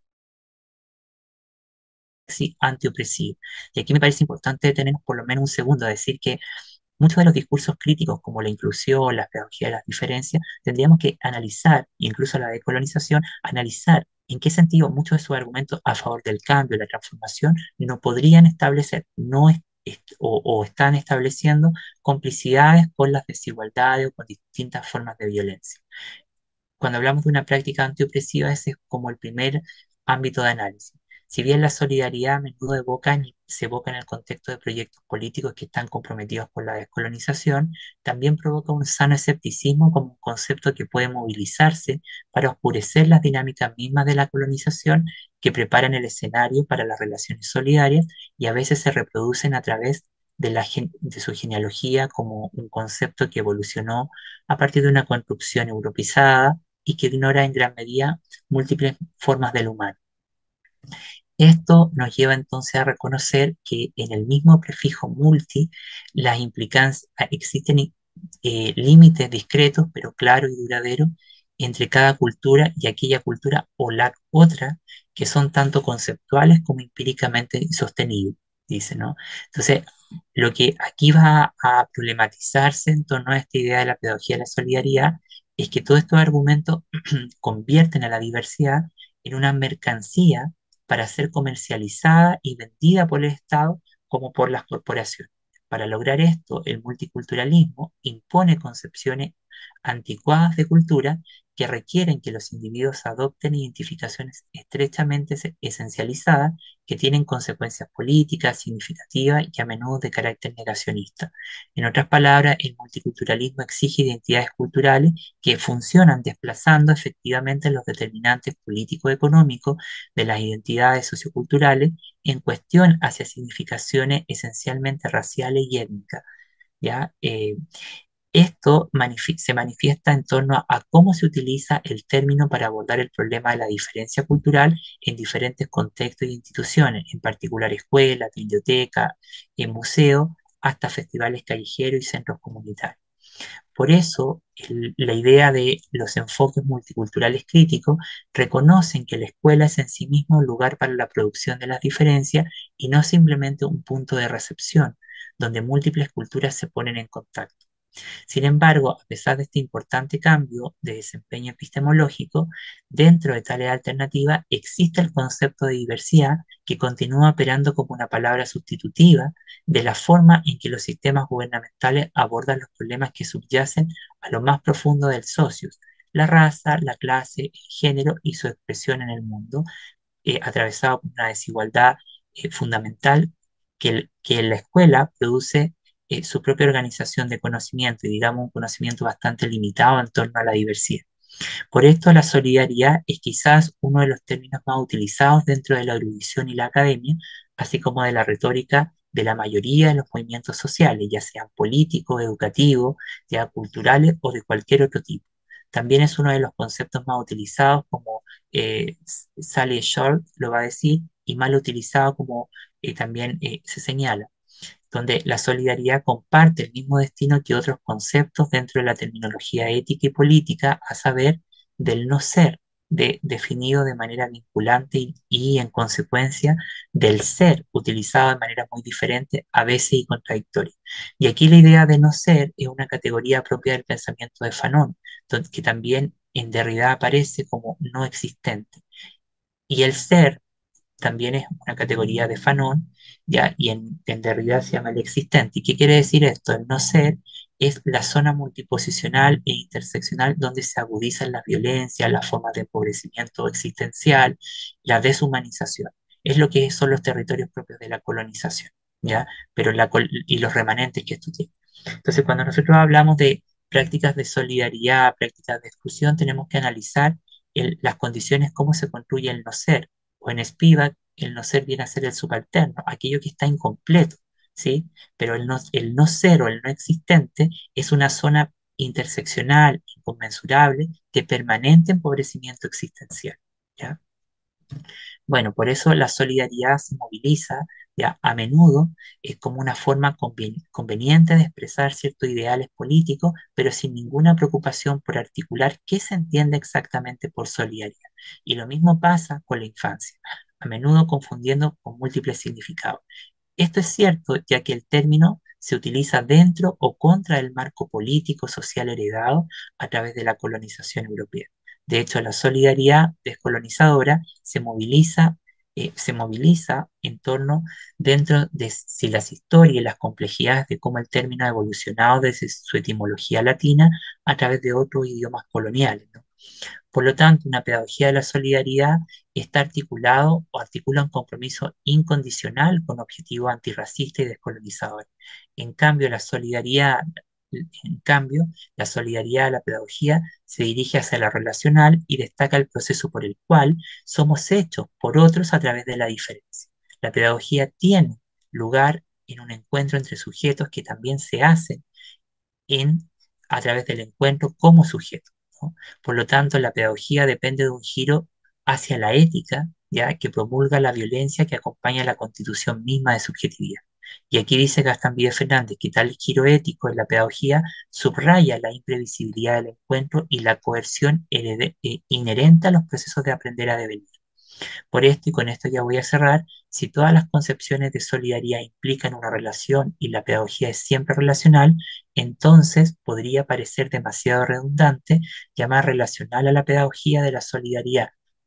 antiopresiva. Y aquí me parece importante detenernos por lo menos un segundo a decir que muchos de los discursos críticos como la inclusión, la pedagogía de las diferencias, tendríamos que analizar, incluso la decolonización, analizar en qué sentido muchos de sus argumentos a favor del cambio, la transformación, no podrían establecer, no o están estableciendo complicidades con las desigualdades o con distintas formas de violencia. Cuando hablamos de una práctica antiopresiva, ese es como el primer ámbito de análisis. Si bien la solidaridad a menudo se evoca en el contexto de proyectos políticos que están comprometidos con la descolonización, también provoca un sano escepticismo como un concepto que puede movilizarse para oscurecer las dinámicas mismas de la colonización que preparan el escenario para las relaciones solidarias y a veces se reproducen a través de su genealogía como un concepto que evolucionó a partir de una construcción europeizada y que ignora en gran medida múltiples formas del humano. Esto nos lleva entonces a reconocer que en el mismo prefijo multi las implicancias existen límites discretos pero claros y duraderos entre cada cultura y aquella cultura o la otra que son tanto conceptuales como empíricamente sostenibles, dice, ¿no? Entonces, lo que aquí va a problematizarse en torno a esta idea de la pedagogía de la solidaridad es que todos estos argumentos convierten a la diversidad en una mercancía para ser comercializada y vendida por el Estado como por las corporaciones. Para lograr esto, el multiculturalismo impone concepciones anticuadas de cultura que requieren que los individuos adopten identificaciones estrechamente esencializadas que tienen consecuencias políticas significativas y a menudo de carácter negacionista. En otras palabras, el multiculturalismo exige identidades culturales que funcionan desplazando efectivamente los determinantes político-económicos de las identidades socioculturales en cuestión hacia significaciones esencialmente raciales y étnicas. ¿Ya? Esto se manifiesta en torno a cómo se utiliza el término para abordar el problema de la diferencia cultural en diferentes contextos y instituciones, en particular escuelas, bibliotecas, en museos, hasta festivales callejeros y centros comunitarios. Por eso, la idea de los enfoques multiculturales críticos reconocen que la escuela es en sí misma un lugar para la producción de las diferencias y no simplemente un punto de recepción, donde múltiples culturas se ponen en contacto. Sin embargo, a pesar de este importante cambio de desempeño epistemológico, dentro de tales alternativas existe el concepto de diversidad que continúa operando como una palabra sustitutiva de la forma en que los sistemas gubernamentales abordan los problemas que subyacen a lo más profundo del socios, la raza, la clase, el género y su expresión en el mundo, atravesado por una desigualdad fundamental que la escuela produce su propia organización de conocimiento y digamos un conocimiento bastante limitado en torno a la diversidad. Por esto la solidaridad es quizás uno de los términos más utilizados dentro de la erudición y la academia, así como de la retórica de la mayoría de los movimientos sociales, ya sean políticos, educativos, ya culturales o de cualquier otro tipo. También es uno de los conceptos más utilizados, como Sally Short lo va a decir, y mal utilizado como también se señala, donde la solidaridad comparte el mismo destino que otros conceptos dentro de la terminología ética y política, a saber, del no ser, definido de manera vinculante y, en consecuencia del ser, utilizado de manera muy diferente, a veces y contradictoria. Y aquí la idea de no ser es una categoría propia del pensamiento de Fanon, que también en Derrida aparece como no existente. Y el ser también es una categoría de Fanon, ¿ya? Y en Derrida se llama el existente. ¿Y qué quiere decir esto? El no ser es la zona multiposicional e interseccional donde se agudizan las violencias, las formas de empobrecimiento existencial, la deshumanización. Es lo que son los territorios propios de la colonización, ¿ya? Pero y los remanentes que esto tiene. Entonces, cuando nosotros hablamos de prácticas de solidaridad, prácticas de exclusión, tenemos que analizar las condiciones, cómo se construye el no ser, o en Spivak, el no ser viene a ser el subalterno, aquello que está incompleto, ¿sí? Pero el no ser o el no existente es una zona interseccional, inconmensurable, de permanente empobrecimiento existencial, ¿ya? Bueno, por eso la solidaridad se moviliza, ya a menudo es como una forma conveniente de expresar ciertos ideales políticos, pero sin ninguna preocupación por articular qué se entiende exactamente por solidaridad. Y lo mismo pasa con la infancia, a menudo confundiendo con múltiples significados. Esto es cierto, ya que el término se utiliza dentro o contra el marco político social heredado a través de la colonización europea. De hecho, la solidaridad descolonizadora se moviliza en torno dentro de si las historias y las complejidades de cómo el término ha evolucionado desde su etimología latina a través de otros idiomas coloniales, ¿no? Por lo tanto, una pedagogía de la solidaridad está articulado o articula un compromiso incondicional con objetivos antirracistas y descolonizadores. En cambio, la solidaridad de la pedagogía se dirige hacia la relacional y destaca el proceso por el cual somos hechos por otros a través de la diferencia. La pedagogía tiene lugar en un encuentro entre sujetos que también se hacen en, a través del encuentro como sujeto, ¿no? Por lo tanto, la pedagogía depende de un giro hacia la ética, ya que promulga la violencia que acompaña la constitución misma de subjetividad. Y aquí dice Gastón Vídeo Fernández que tal giro ético en la pedagogía subraya la imprevisibilidad del encuentro y la coerción inherente a los procesos de aprender a devenir. Por esto, y con esto ya voy a cerrar, si todas las concepciones de solidaridad implican una relación y la pedagogía es siempre relacional, entonces podría parecer demasiado redundante llamar relacional a la pedagogía de la solidaridad,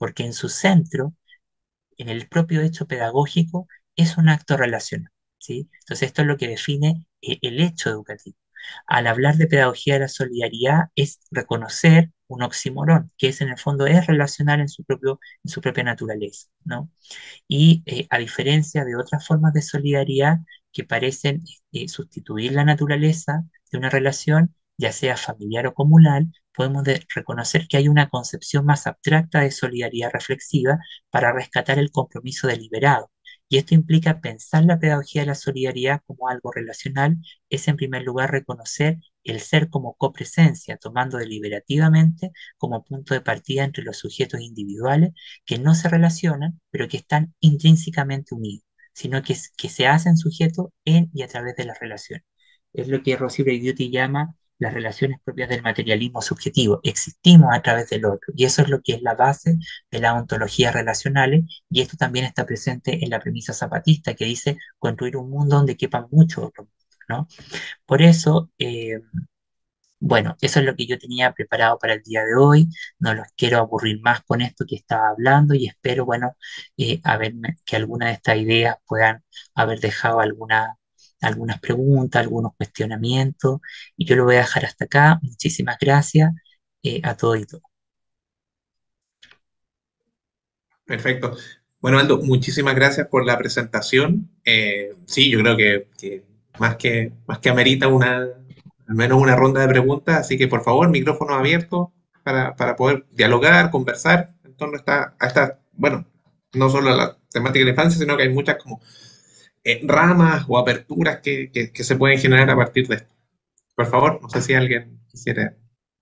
porque en su centro, en el propio hecho pedagógico, es un acto relacional, ¿sí? Entonces esto es lo que define el hecho educativo. Al hablar de pedagogía de la solidaridad es reconocer un oxímoron, que es en el fondo es relacional en su propia naturaleza, ¿no? Y a diferencia de otras formas de solidaridad que parecen sustituir la naturaleza de una relación, ya sea familiar o comunal, podemos reconocer que hay una concepción más abstracta de solidaridad reflexiva para rescatar el compromiso deliberado. Y esto implica pensar la pedagogía de la solidaridad como algo relacional, es en primer lugar reconocer el ser como copresencia, tomando deliberativamente como punto de partida entre los sujetos individuales que no se relacionan, pero que están intrínsecamente unidos, sino que se hacen sujetos en y a través de las relaciones. Es lo que Rossi Braidotti llama las relaciones propias del materialismo subjetivo. Existimos a través del otro, y eso es lo que es la base de las ontologías relacionales, y esto también está presente en la premisa zapatista que dice construir un mundo donde quepan muchos otros mundos, ¿no? Por eso, bueno, eso es lo que yo tenía preparado para el día de hoy. No los quiero aburrir más con esto que estaba hablando y espero, bueno, que alguna de estas ideas puedan haber dejado algunas preguntas, algunos cuestionamientos. Y yo lo voy a dejar hasta acá. Muchísimas gracias a todos y todas. Perfecto. Bueno, Aldo, muchísimas gracias por la presentación. Sí, yo creo que más que amerita al menos una ronda de preguntas, así que por favor, micrófono abierto para poder dialogar, conversar en torno bueno, no solo a la temática de la infancia, sino que hay muchas como ramas o aperturas que se pueden generar a partir de esto. Por favor, no sé si alguien quisiera.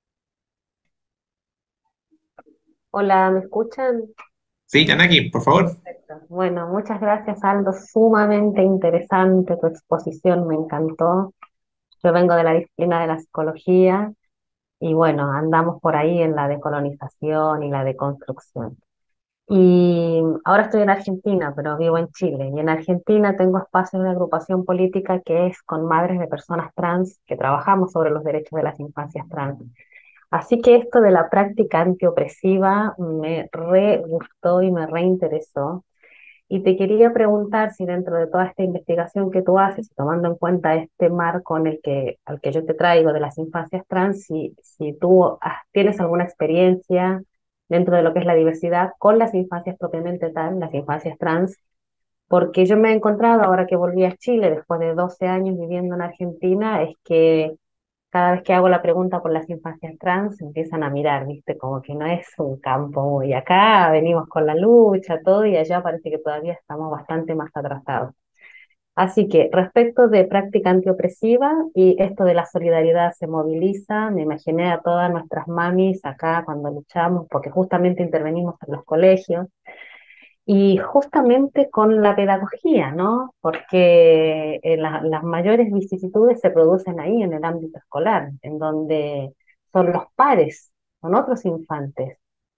Hola, ¿me escuchan? Sí, Yanaki, por favor. Perfecto. Bueno, muchas gracias, Aldo. Sumamente interesante tu exposición, me encantó. Yo vengo de la disciplina de la psicología y bueno, andamos por ahí en la decolonización y la deconstrucción. Y ahora estoy en Argentina, pero vivo en Chile. Y en Argentina tengo espacios de agrupación política que es con madres de personas trans que trabajamos sobre los derechos de las infancias trans. Así que esto de la práctica antiopresiva me re gustó y me reinteresó. Y te quería preguntar si dentro de toda esta investigación que tú haces, tomando en cuenta este marco en al que yo te traigo de las infancias trans, si tú tienes alguna experiencia dentro de lo que es la diversidad con las infancias propiamente tal, las infancias trans, porque yo me he encontrado ahora que volví a Chile después de 12 años viviendo en Argentina, es que cada vez que hago la pregunta por las infancias trans, empiezan a mirar, ¿viste? Como que no es un campo muy acá, venimos con la lucha, todo, y allá parece que todavía estamos bastante más atrasados. Así que respecto de práctica antiopresiva y esto de la solidaridad se moviliza, me imaginé a todas nuestras mamis acá cuando luchamos, porque justamente intervenimos en los colegios, y justamente con la pedagogía, ¿no? Porque las mayores vicisitudes se producen ahí en el ámbito escolar, en donde son los pares, son otros infantes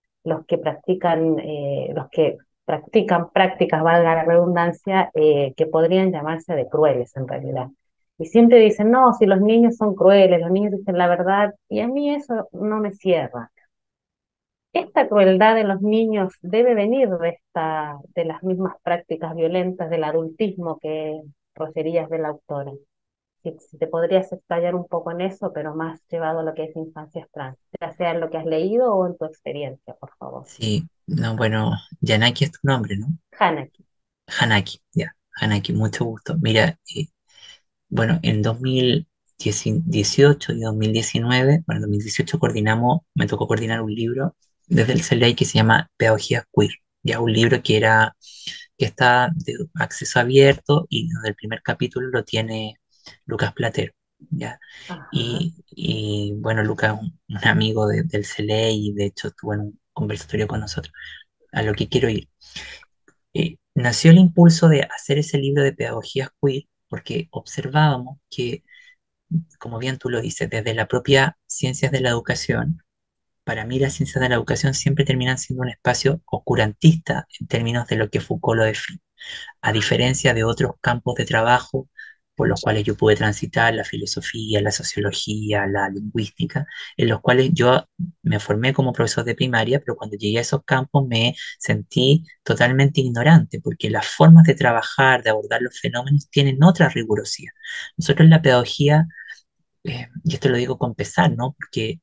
los que practican prácticas, valga la redundancia, que podrían llamarse de crueles en realidad. Y siempre dicen, no, si los niños son crueles, los niños dicen la verdad, y a mí eso no me cierra. Esta crueldad de los niños debe venir de las mismas prácticas violentas del adultismo que procerías de la autora. Si te podrías explayar un poco en eso, pero más llevado a lo que es infancias trans, ya sea en lo que has leído o en tu experiencia, por favor. Sí, no, bueno, Yanaki es tu nombre, ¿no? Hanaki. Hanaki, ya, Hanaki, mucho gusto. Mira, bueno, en 2018 y 2019, bueno, en 2018 me tocó coordinar un libro desde el CELEI que se llama Pedagogía Queer, ya un libro que está de acceso abierto y donde el primer capítulo lo tiene Lucas Platero, ya. Ajá. Y bueno, Lucas es un amigo del CELEI y de hecho estuvo en un conversatorio con nosotros. A lo que quiero ir. Nació el impulso de hacer ese libro de pedagogía queer porque observábamos que, como bien tú lo dices, desde la propia ciencias de la educación, para mí las ciencias de la educación siempre terminan siendo un espacio oscurantista en términos de lo que Foucault lo define, a diferencia de otros campos de trabajo por los cuales yo pude transitar la filosofía, la sociología, la lingüística, en los cuales yo me formé como profesor de primaria, pero cuando llegué a esos campos me sentí totalmente ignorante, porque las formas de trabajar, de abordar los fenómenos tienen otra rigurosidad. Nosotros en la pedagogía, y esto lo digo con pesar, ¿no? Porque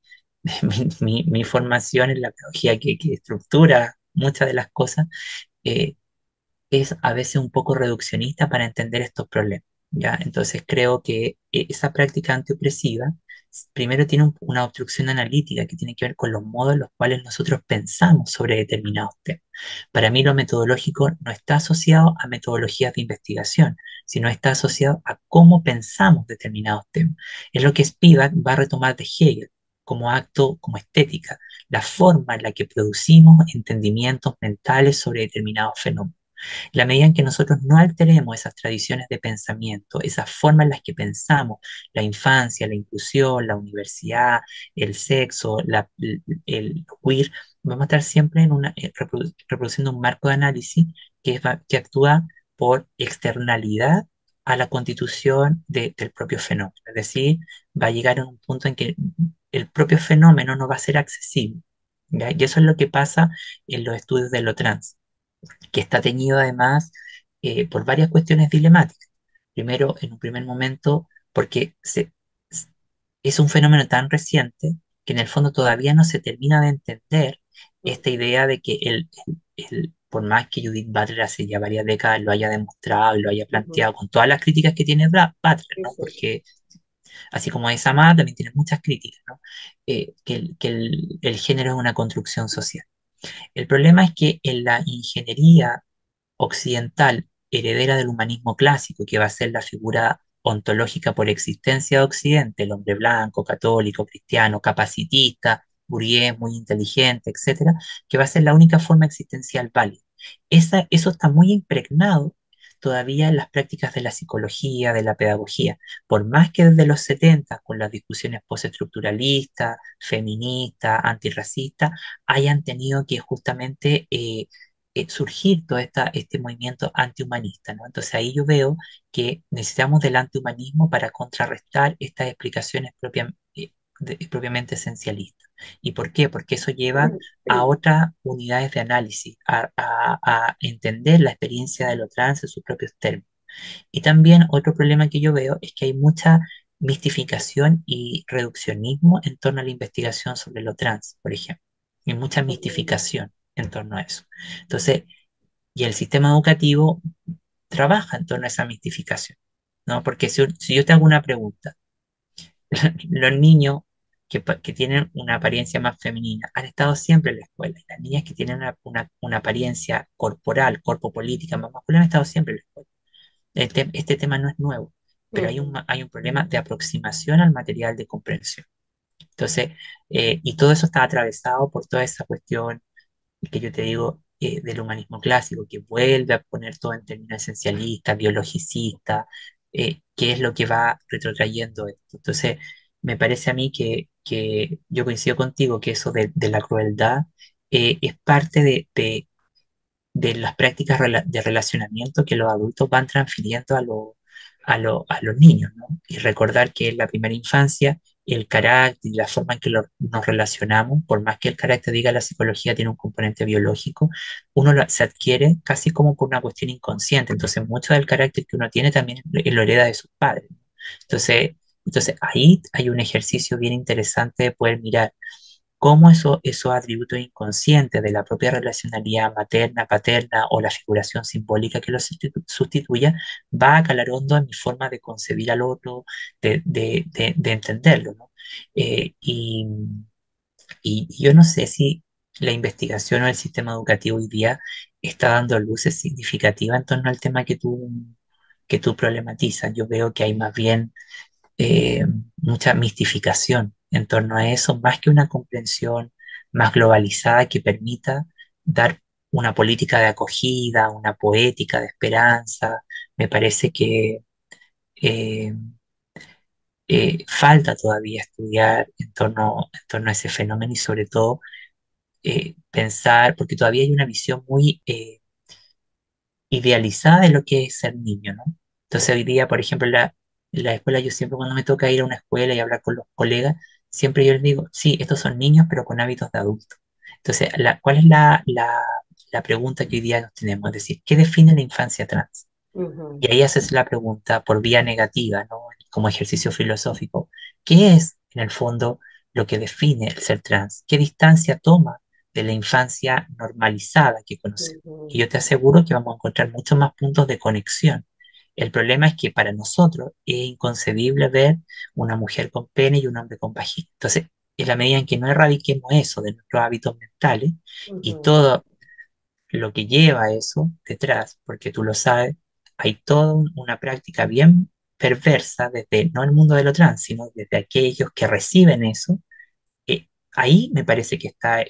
mi formación en la pedagogía que estructura muchas de las cosas, eh, es a veces un poco reduccionista para entender estos problemas, ¿ya? Entonces creo que esa práctica antiopresiva primero tiene una obstrucción analítica que tiene que ver con los modos en los cuales nosotros pensamos sobre determinados temas. Para mí lo metodológico no está asociado a metodologías de investigación, sino está asociado a cómo pensamos determinados temas. Es lo que Spivak va a retomar de Hegel como acto, como estética, la forma en la que producimos entendimientos mentales sobre determinados fenómenos. La medida en que nosotros no alteremos esas tradiciones de pensamiento, esas formas en las que pensamos, la infancia, la inclusión, la universidad, el sexo, el queer, vamos a estar siempre en reproduciendo un marco de análisis que actúa por externalidad a la constitución del propio fenómeno. Es decir, va a llegar a un punto en que el propio fenómeno no va a ser accesible. ¿Ya? Y eso es lo que pasa en los estudios de lo trans, que está teñido además por varias cuestiones dilemáticas. Primero, en un primer momento, porque es un fenómeno tan reciente que en el fondo todavía no se termina de entender esta idea de que por más que Judith Butler hace ya varias décadas lo haya demostrado y lo haya Ujú. planteado con todas las críticas que tiene Butler, Sí, ¿no? sí. Porque así como es amada, también tiene muchas críticas, ¿no? Que el género es una construcción social. El problema es que en la ingeniería occidental, heredera del humanismo clásico, que va a ser la figura ontológica por existencia de Occidente, el hombre blanco, católico, cristiano, capacitista, burgués, muy inteligente, etcétera, que va a ser la única forma existencial válida. Eso está muy impregnado todavía en las prácticas de la psicología, de la pedagogía, por más que desde los 70, con las discusiones postestructuralistas, feministas, antirracistas, hayan tenido que justamente surgir todo este movimiento antihumanista, ¿no? Entonces ahí yo veo que necesitamos del antihumanismo para contrarrestar estas explicaciones propiamente esencialistas. ¿Y por qué? Porque eso lleva a otras unidades de análisis, a entender la experiencia de lo trans en sus propios términos. Y también otro problema que yo veo es que hay mucha mistificación y reduccionismo en torno a la investigación sobre lo trans, por ejemplo, y mucha Ujú. mistificación en torno a eso. Entonces, y el sistema educativo trabaja en torno a esa mistificación, ¿no? Porque si yo te hago una pregunta, los niños que tienen una apariencia más femenina han estado siempre en la escuela, y las niñas que tienen una apariencia corporal, corpo política más masculina han estado siempre en la escuela. Este tema no es nuevo, pero Ujú. hay un problema de aproximación al material de comprensión. Entonces, y todo eso está atravesado por toda esa cuestión que yo te digo del humanismo clásico, que vuelve a poner todo en términos esencialistas, biologicistas, que es lo que va retrotrayendo esto. Entonces, me parece a mí que yo coincido contigo que eso de la crueldad es parte de las prácticas de relacionamiento que los adultos van transfiriendo a los niños, ¿no? Y recordar que en la primera infancia el carácter y la forma en que nos relacionamos, por más que el carácter diga la psicología tiene un componente biológico, se adquiere casi como por una cuestión inconsciente. Entonces, mucho del carácter que uno tiene también lo hereda de sus padres, ¿no? Entonces, entonces ahí hay un ejercicio bien interesante de poder mirar cómo esos atributos inconscientes de la propia relacionalidad materna, paterna o la figuración simbólica que lo sustituya va a calar hondo en mi forma de concebir al otro, de entenderlo, ¿no? Eh, y, y yo no sé si la investigación o el sistema educativo hoy día está dando luces significativas en torno al tema que tú problematizas. Yo veo que hay más bien eh, mucha mistificación en torno a eso, más que una comprensión más globalizada que permita dar una política de acogida, una poética de esperanza. Me parece que eh, falta todavía estudiar en torno a ese fenómeno y sobre todo pensar, porque todavía hay una visión muy idealizada de lo que es ser niño, ¿no? Entonces hoy día, por ejemplo, En la escuela yo siempre cuando me toca ir a una escuela y hablar con los colegas, siempre yo les digo, sí, estos son niños, pero con hábitos de adultos. Entonces, ¿cuál es la pregunta que hoy día nos tenemos? Es decir, ¿qué define la infancia trans? Ujú, Y ahí haces la pregunta por vía negativa, ¿no? Como ejercicio filosófico. ¿Qué es, en el fondo, lo que define el ser trans? ¿Qué distancia toma de la infancia normalizada que conocemos? Y ujú, yo te aseguro que vamos a encontrar muchos más puntos de conexión. El problema es que para nosotros es inconcebible ver una mujer con pene y un hombre con vagina. Entonces, en la medida en que no erradiquemos eso de nuestros hábitos mentales y ujú, todo lo que lleva a eso detrás, porque tú lo sabes, hay toda una práctica bien perversa desde no el mundo de lo trans, sino desde aquellos que reciben eso. Ahí me parece que está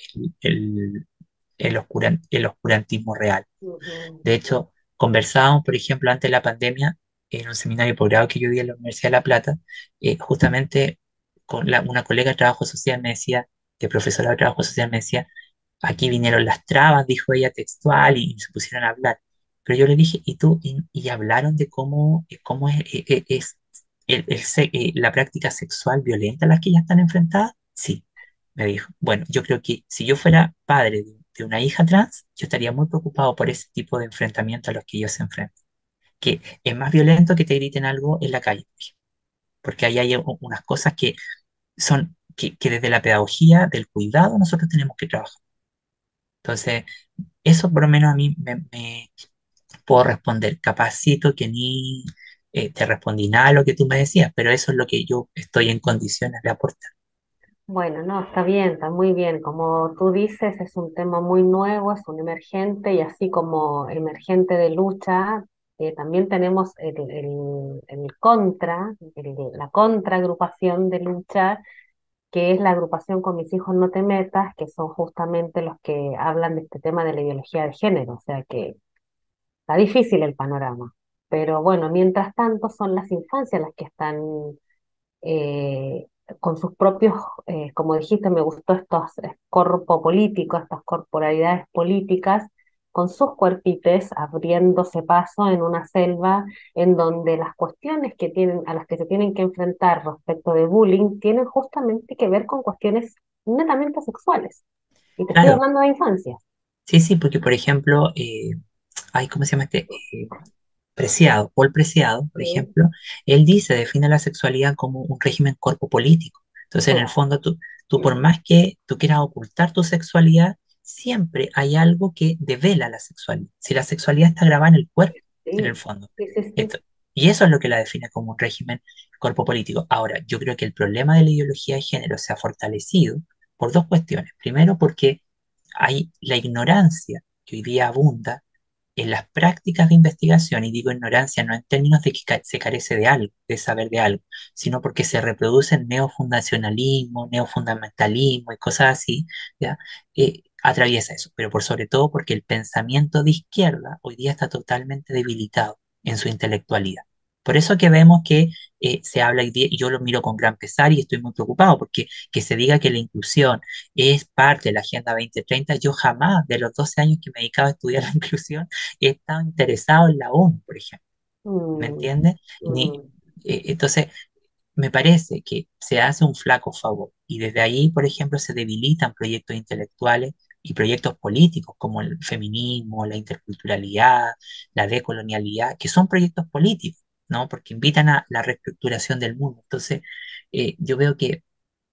el oscurantismo real. ujú. De hecho, conversábamos, por ejemplo, antes de la pandemia, en un seminario de posgrado que yo di en la Universidad de La Plata, justamente con una colega de trabajo social me decía, de profesora de trabajo social me decía, aquí vinieron las trabas, dijo ella textual, y se pusieron a hablar. Pero yo le dije, ¿y tú? Y hablaron de cómo es la práctica sexual violenta a la que ellas están enfrentadas. Sí, me dijo. Bueno, yo creo que si yo fuera padre de una hija trans, yo estaría muy preocupado por ese tipo de enfrentamiento a los que ellos se enfrentan. Que es más violento que te griten algo en la calle, por ejemplo, porque ahí hay unas cosas que son, que desde la pedagogía del cuidado nosotros tenemos que trabajar. Entonces, eso por lo menos a mí me puedo responder. Capacito que ni te respondí nada de lo que tú me decías, pero eso es lo que yo estoy en condiciones de aportar. Bueno, no, está bien, está muy bien. Como tú dices, es un tema muy nuevo, es un emergente y así como emergente de lucha, también tenemos el contra, la contraagrupación de lucha, que es la agrupación Con mis hijos no te metas, que son justamente los que hablan de este tema de la ideología de género. O sea que está difícil el panorama. Pero bueno, mientras tanto son las infancias las que están eh, con sus propios, como dijiste, me gustó estos corpos políticos, estas corporalidades políticas, con sus cuerpites abriéndose paso en una selva en donde las cuestiones que tienen, a las que se tienen que enfrentar respecto de bullying tienen justamente que ver con cuestiones netamente sexuales. Y te estoy Claro, hablando de infancia. sí, sí, porque por ejemplo, ay, ¿cómo se llama este? Preciado, Paul Preciado, por Sí, ejemplo, él dice, define la sexualidad como un régimen corpo político. Entonces, en el claro. fondo, tú por más que tú quieras ocultar tu sexualidad, siempre hay algo que devela la sexualidad. Si la sexualidad está grabada en el cuerpo, en el Sí, fondo. sí, sí, sí. Esto- y eso es lo que la define como un régimen corpo político. Ahora, yo creo que el problema de la ideología de género se ha fortalecido por dos cuestiones. Primero, porque hay la ignorancia que hoy día abunda en las prácticas de investigación, y digo ignorancia no en términos de que se carece de algo, de saber de algo, sino porque se reproducen neofundacionalismo, neofundamentalismo y cosas así, ¿ya? Atraviesa eso, pero por sobre todo porque el pensamiento de izquierda hoy día está totalmente debilitado en su intelectualidad. Por eso que vemos que se habla hoy día, y yo lo miro con gran pesar y estoy muy preocupado, porque que se diga que la inclusión es parte de la Agenda 2030, yo jamás, de los 12 años que me he dedicado a estudiar la inclusión, he estado interesado en la ONU, por ejemplo, ¿me Mm, entiendes? mm, Entonces, me parece que se hace un flaco favor y desde ahí, por ejemplo, se debilitan proyectos intelectuales y proyectos políticos como el feminismo, la interculturalidad, la decolonialidad, que son proyectos políticos, ¿no? Porque invitan a la reestructuración del mundo. Entonces, yo veo que,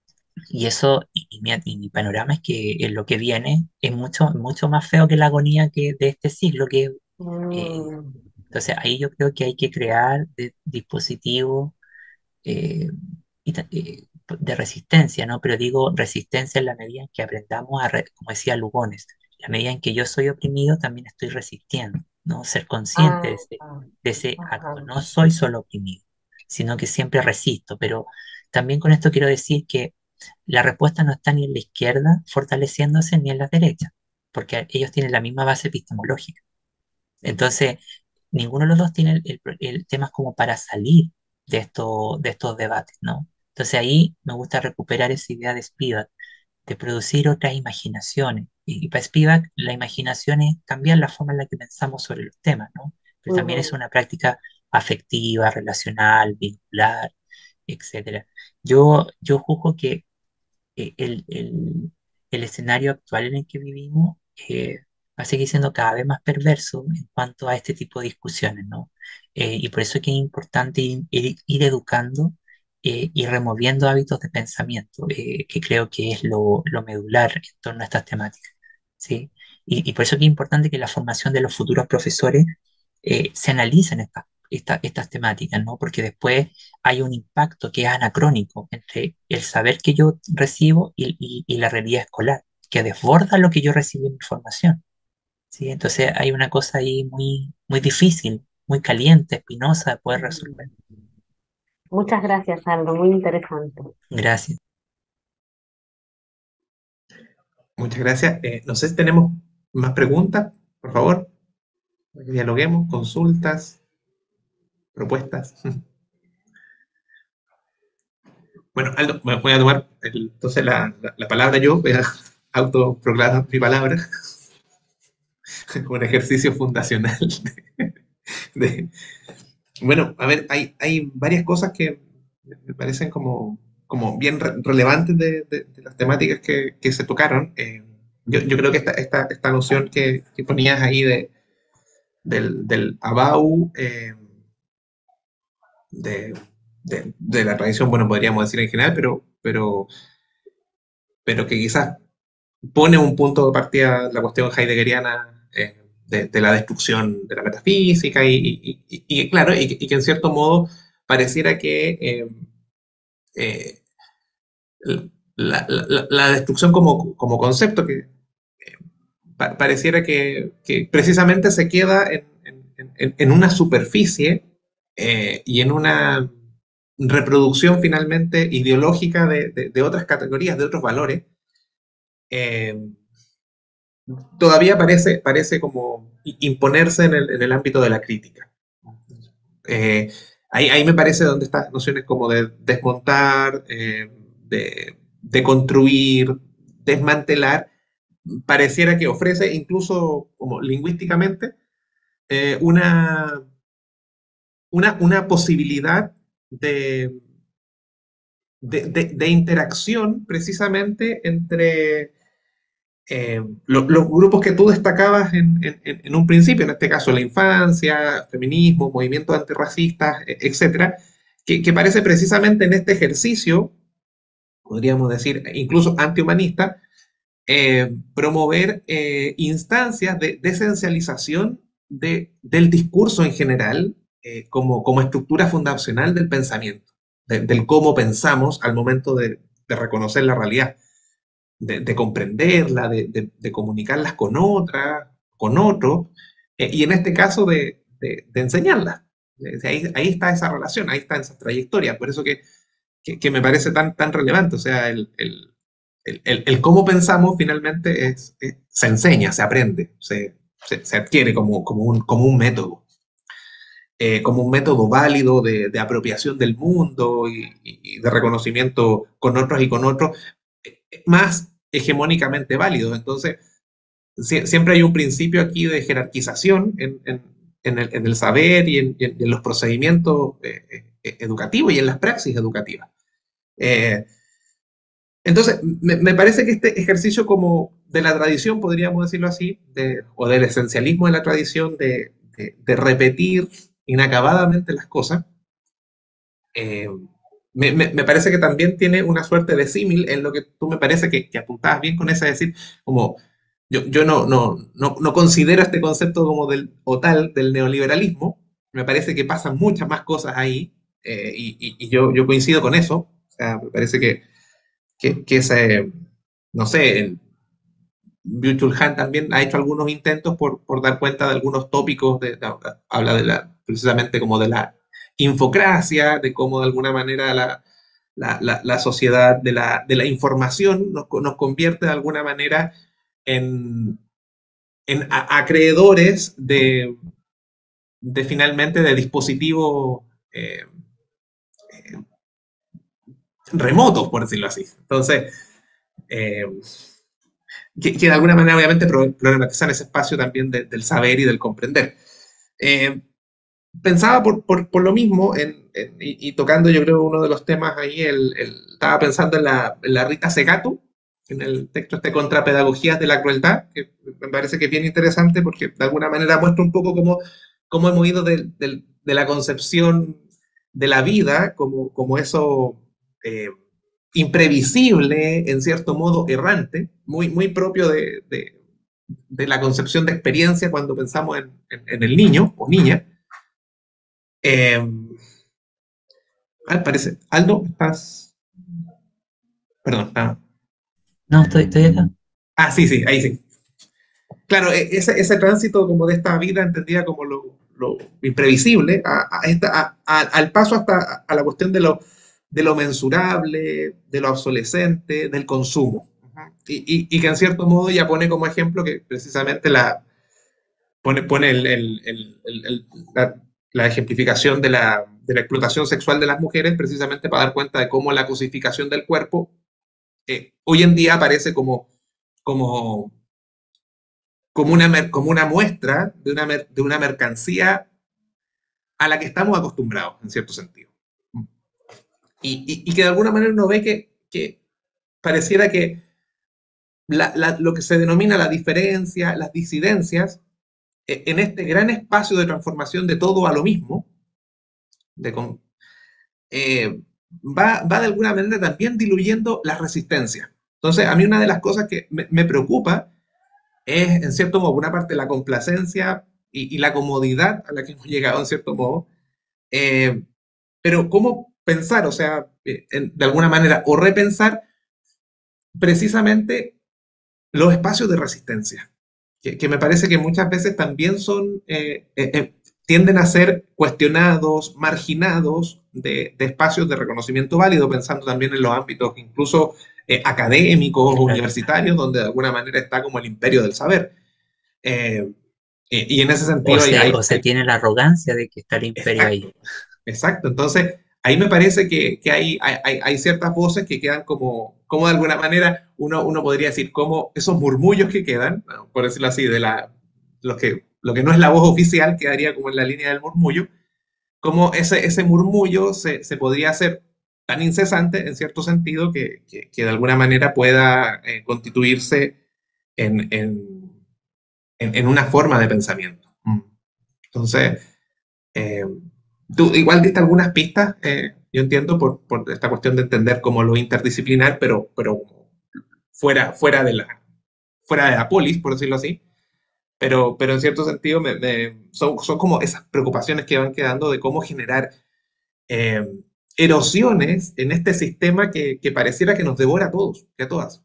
y eso, y mi panorama es que lo que viene es mucho, mucho más feo que la agonía que de este siglo, que eh, mm. entonces ahí yo creo que hay que crear dispositivos eh, de resistencia, ¿no? Pero digo resistencia en la medida en que aprendamos como decía Lugones, en la medida en que yo soy oprimido, también estoy resistiendo, ¿no? Ser consciente Ah, de ese ajá. acto. No soy solo oprimido, sino que siempre resisto, pero también con esto quiero decir que la respuesta no está ni en la izquierda fortaleciéndose ni en la derecha, porque ellos tienen la misma base epistemológica. Entonces, ninguno de los dos tiene el tema como para salir de estos debates, ¿no? Entonces ahí me gusta recuperar esa idea de Spivak, de producir otras imaginaciones. Y para Spivak la imaginación es cambiar la forma en la que pensamos sobre los temas, ¿no? Pero también es Ujú. una práctica afectiva, relacional, vincular, etcétera. Yo juzgo que el escenario actual en el que vivimos va a seguir siendo cada vez más perverso en cuanto a este tipo de discusiones, ¿no? Y por eso es que es importante ir educando y removiendo hábitos de pensamiento, que creo que es lo medular en torno a estas temáticas, ¿sí? Y por eso que es importante que la formación de los futuros profesores se analicen estas temáticas, ¿no? Porque después hay un impacto que es anacrónico entre el saber que yo recibo y la realidad escolar, que desborda lo que yo recibí en mi formación, ¿sí? Entonces hay una cosa ahí muy difícil, muy caliente, espinosa de poder resolver. Muchas gracias, Aldo, muy interesante. Gracias. Muchas gracias. No sé si tenemos más preguntas, por favor, para que dialoguemos, consultas, propuestas. Bueno, Aldo, me voy a tomar entonces la palabra yo, voy a autoproclamar mi palabra, un ejercicio fundacional. de- bueno, a ver, hay varias cosas que me parecen como bien relevantes de las temáticas que se tocaron. Yo creo que esta noción que ponías ahí del Abau, de, de la tradición, bueno, podríamos decir en general, pero que quizás pone un punto de partida la cuestión heideggeriana de la destrucción de la metafísica claro, y que en cierto modo pareciera que eh, la destrucción como concepto que pareciera que precisamente se queda en una superficie y en una reproducción finalmente ideológica de otras categorías, de otros valores, eh, todavía parece como imponerse en el ámbito de la crítica. Eh, ahí me parece donde estas nociones como de desmontar, de construir, desmantelar, pareciera que ofrece incluso como lingüísticamente una posibilidad de interacción precisamente entre los grupos que tú destacabas en un principio, en este caso la infancia, feminismo, movimientos antirracistas, etcétera, que parece precisamente en este ejercicio, podríamos decir incluso antihumanista, promover instancias de esencialización del discurso en general como estructura fundacional del pensamiento, del cómo pensamos al momento de reconocer la realidad, de comprenderla, de comunicarlas con otras, con otros, y en este caso de enseñarlas. Ahí está esa relación, ahí está esa trayectoria, por eso que me parece tan relevante, o sea, el cómo pensamos finalmente se enseña, se aprende, se adquiere como un método, como un método válido de apropiación del mundo y de reconocimiento con otros y con otros, más hegemónicamente válido. Entonces, siempre hay un principio aquí de jerarquización en el saber y en los procedimientos educativos y en las praxis educativas. Eh, entonces, me parece que este ejercicio como de la tradición, podríamos decirlo así, o del esencialismo de la tradición, de repetir inacabadamente las cosas, eh, me parece que también tiene una suerte de símil en lo que tú me parece que apuntabas bien con ese decir, como yo no considero este concepto como o tal del neoliberalismo, me parece que pasan muchas más cosas ahí, y yo coincido con eso, o sea, me parece que ese, no sé, Byung-Chul Han también ha hecho algunos intentos por dar cuenta de algunos tópicos, habla precisamente como de la infocracia, de cómo de alguna manera la sociedad de la información nos convierte de alguna manera en acreedores de finalmente de dispositivos remotos, por decirlo así. Entonces, eh, que de alguna manera obviamente problematizan ese espacio también del saber y del comprender. Eh, pensaba por lo mismo, y tocando yo creo uno de los temas ahí, estaba pensando en la Rita Segato, en el texto este contra pedagogías de la crueldad, que me parece que es bien interesante porque de alguna manera muestra un poco cómo hemos ido de la concepción de la vida como eso eh, imprevisible, en cierto modo errante, muy propio de la concepción de experiencia cuando pensamos en el niño o niña. Eh, Parece. Aldo, estás. Perdón. No, estoy acá. Sí, sí, ahí sí. Claro, ese tránsito como de esta vida entendida como lo imprevisible, al paso hasta a la cuestión de lo mensurable, de lo obsolescente, del consumo. Y que en cierto modo ya pone como ejemplo que precisamente pone la ejemplificación de la explotación sexual de las mujeres precisamente para dar cuenta de cómo la cosificación del cuerpo hoy en día aparece como, como una muestra de una mercancía a la que estamos acostumbrados, en cierto sentido. Y que de alguna manera uno ve que pareciera que lo que se denomina la diferencia, las disidencias, en este gran espacio de transformación de todo a lo mismo, de, va de alguna manera también diluyendo las resistencias. Entonces, a mí una de las cosas que me preocupa es, en cierto modo, por una parte, la complacencia y la comodidad a la que hemos llegado, en cierto modo, eh, pero cómo pensar, o sea, de alguna manera, o repensar precisamente los espacios de resistencia, que me parece que muchas veces también tienden a ser cuestionados, marginados de espacios de reconocimiento válido, pensando también en los ámbitos incluso académicos, Claro. universitarios, donde de alguna manera está como el imperio del saber. Eh, y en ese O sentido se, o se tiene la arrogancia de que está el imperio ahí. exacto, exacto. Entonces, ahí me parece que hay ciertas voces que quedan como de alguna manera uno podría decir, como esos murmullos que quedan, ¿no? Por decirlo así, lo que no es la voz oficial quedaría como en la línea del murmullo, como ese murmullo se podría hacer tan incesante en cierto sentido que de alguna manera pueda constituirse en, en, en una forma de pensamiento. Entonces, eh, tú igual diste algunas pistas, yo entiendo, por esta cuestión de entender como lo interdisciplinar, pero fuera, fuera de la polis, por decirlo así. Pero en cierto sentido son como esas preocupaciones que van quedando de cómo generar eh, erosiones en este sistema que pareciera que nos devora a todos y a todas.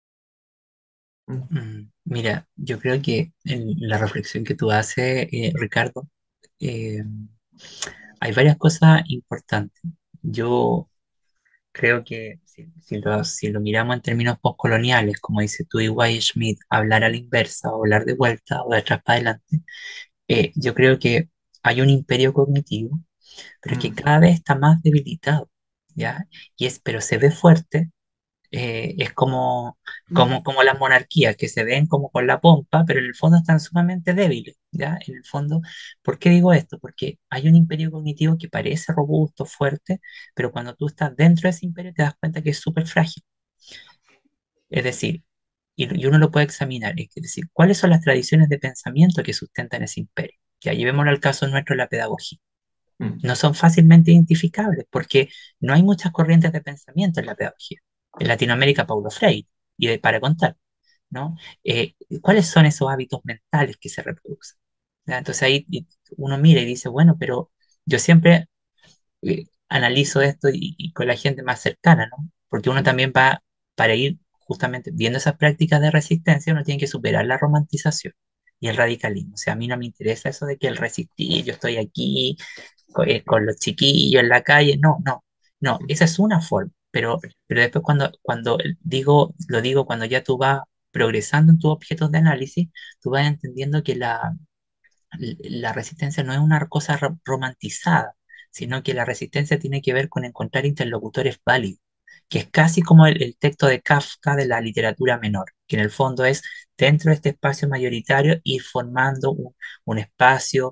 Mm, Mira, yo creo que en la reflexión que tú haces, Ricardo, eh, hay varias cosas importantes. Yo creo que si lo miramos en términos postcoloniales, como dice tú y Wade Schmidt, hablar a la inversa, o hablar de vuelta o de atrás para adelante, yo creo que hay un imperio cognitivo, pero que mm, cada vez está más debilitado, ¿ya? Pero se ve fuerte. Es como las monarquías que se ven como con la pompa, pero en el fondo están sumamente débiles, ¿ya? En el fondo, ¿por qué digo esto? Porque hay un imperio cognitivo que parece robusto, fuerte, pero cuando tú estás dentro de ese imperio te das cuenta que es súper frágil. Es decir, y uno lo puede examinar, es decir, ¿cuáles son las tradiciones de pensamiento que sustentan ese imperio? Ya llevémoslo al caso nuestro de la pedagogía. mm, No son fácilmente identificables porque no hay muchas corrientes de pensamiento en la pedagogía. En Latinoamérica, Paulo Freire, para contar, ¿no? ¿Cuáles son esos hábitos mentales que se reproducen? ¿Ya? Entonces ahí uno mira y dice, bueno, pero yo siempre analizo esto y con la gente más cercana, ¿no? Porque uno también va, para ir justamente viendo esas prácticas de resistencia, uno tiene que superar la romantización y el radicalismo. O sea, a mí no me interesa eso de que el resistir, yo estoy aquí con los chiquillos en la calle. No, no, no, mm, esa es una forma, pero después cuando lo digo cuando ya tú vas progresando en tus objetos de análisis, tú vas entendiendo que la resistencia no es una cosa romantizada, sino que la resistencia tiene que ver con encontrar interlocutores válidos, que es casi como el texto de Kafka de la literatura menor, que en el fondo es dentro de este espacio mayoritario ir formando un espacio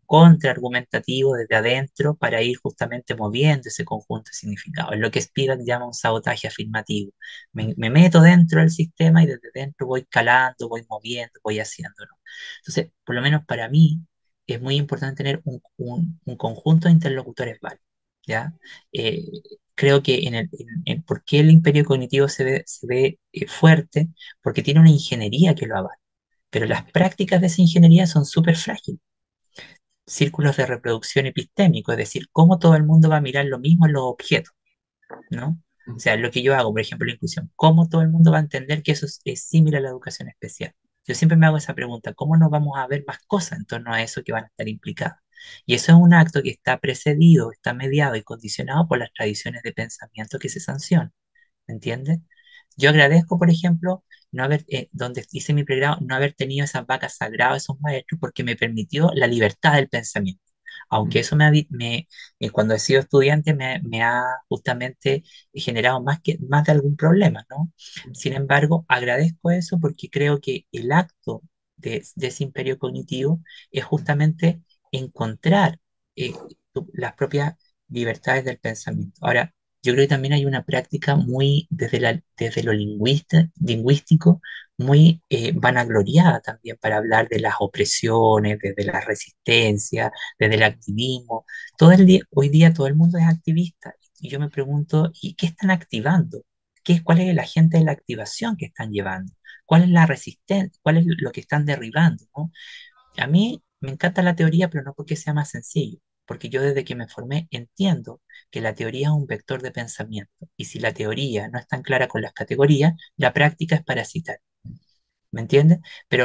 contraargumentativo desde adentro para ir justamente moviendo ese conjunto de significados. Es lo que Spivak llama un sabotaje afirmativo. Me meto dentro del sistema y desde dentro voy calando, voy moviendo, voy haciéndolo. Entonces, por lo menos para mí, es muy importante tener un conjunto de interlocutores válidos, ¿ya? Eh, Creo que ¿por qué el imperio cognitivo se ve fuerte? Porque tiene una ingeniería que lo avala, pero las prácticas de esa ingeniería son súper frágiles. Círculos de reproducción epistémico, es decir, cómo todo el mundo va a mirar lo mismo en los objetos, ¿no? O sea, lo que yo hago, por ejemplo, la inclusión, ¿cómo todo el mundo va a entender que eso es similar a la educación especial? Yo siempre me hago esa pregunta, ¿cómo nos vamos a ver más cosas en torno a eso que van a estar implicadas? Y eso es un acto que está precedido, está mediado y condicionado por las tradiciones de pensamiento que se sancionan. ¿Me entiendes? Yo agradezco, por ejemplo, no haber, donde hice mi pregrado, no haber tenido esas vacas sagradas, esos maestros, porque me permitió la libertad del pensamiento. Aunque eso cuando he sido estudiante me ha justamente generado más de algún problema, ¿no? Sin embargo, agradezco eso porque creo que el acto de ese imperio cognitivo es justamente encontrar eh, las propias libertades del pensamiento. Ahora, yo creo que también hay una práctica muy desde lo lingüístico, muy vanagloriada también para hablar de las opresiones, desde la resistencia, desde el activismo. Hoy día todo el mundo es activista y yo me pregunto, ¿y qué están activando? ¿Cuál es el agente de la activación que están llevando? ¿Cuál es la resistencia? ¿Cuál es lo que están derribando? ¿No? A mí me encanta la teoría, pero no porque sea más sencillo, porque yo desde que me formé entiendo que la teoría es un vector de pensamiento, y si la teoría no es tan clara con las categorías, la práctica es parasitaria. ¿Me entiendes?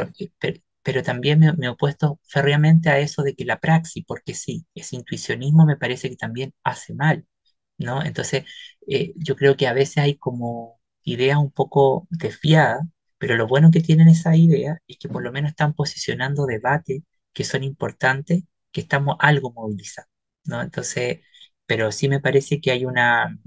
Pero también me he opuesto férreamente a eso de que la praxis, porque sí, ese intuicionismo me parece que también hace mal, ¿no? Entonces, yo creo que a veces hay como ideas un poco desviadas, pero lo bueno que tienen esas ideas es que por lo menos están posicionando debates que son importantes, que estamos algo movilizados, ¿no? Entonces, pero sí me parece que hay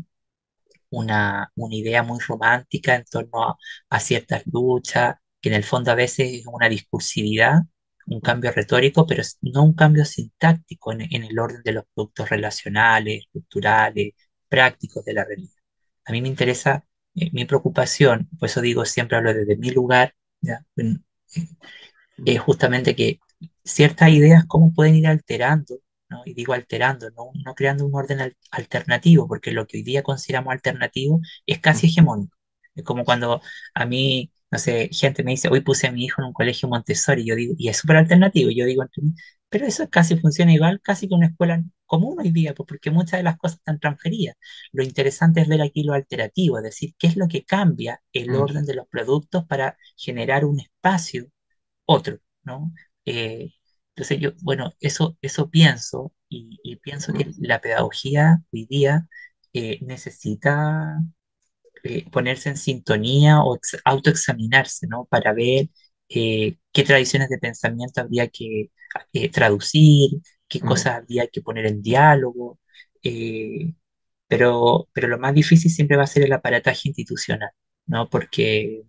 una idea muy romántica en torno a ciertas luchas, que en el fondo a veces es una discursividad, un cambio retórico, pero no un cambio sintáctico en el orden de los productos relacionales, culturales, prácticos de la realidad. A mí me interesa, mi preocupación, por eso digo, siempre hablo desde mi lugar, ¿ya? Es justamente que ciertas ideas cómo pueden ir alterando, ¿no? Y digo alterando, no creando un orden alternativo, porque lo que hoy día consideramos alternativo es casi hegemónico. Es como cuando a mí, no sé, gente me dice, hoy puse a mi hijo en un colegio Montessori, y yo digo, y es súper alternativo, y yo digo, pero eso casi funciona igual, casi que una escuela común hoy día, pues, porque muchas de las cosas están transferidas. Lo interesante es ver aquí lo alternativo, es decir, qué es lo que cambia el orden de los productos para generar un espacio otro, ¿no? Entonces yo, bueno, eso pienso y pienso que la pedagogía hoy día necesita ponerse en sintonía o autoexaminarse, ¿no? Para ver qué tradiciones de pensamiento habría que traducir, qué cosas habría que poner en diálogo, eh, pero lo más difícil siempre va a ser el aparataje institucional, ¿no? Porque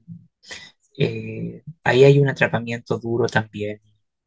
ahí hay un atrapamiento duro también.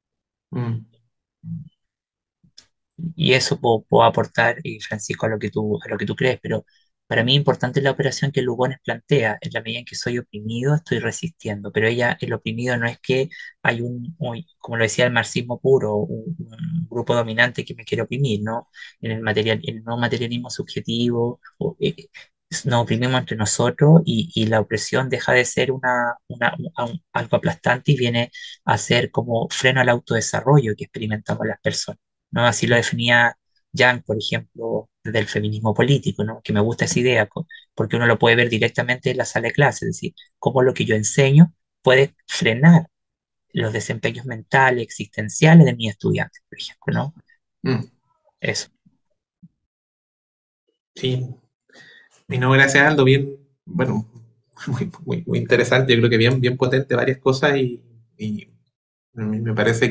Y eso puedo aportar, Francisco, a lo que tú crees, pero para mí importante la operación que Lugones plantea. En la medida en que soy oprimido, estoy resistiendo, pero el oprimido no es que hay como lo decía el marxismo puro, un grupo dominante que me quiere oprimir, ¿no? En el no materialismo subjetivo, nos oprimimos entre nosotros y la opresión deja de ser algo aplastante y viene a ser como freno al autodesarrollo que experimentamos las personas, ¿no? Así lo definía Jung, por ejemplo, desde el feminismo político, ¿no? Que me gusta esa idea, porque uno lo puede ver directamente en la sala de clase, es decir, cómo lo que yo enseño puede frenar los desempeños mentales, existenciales de mis estudiantes, por ejemplo, ¿no? Mm, Eso. sí, y no, gracias Aldo, bien, bueno, muy interesante, yo creo que bien potente varias cosas y a mí me parece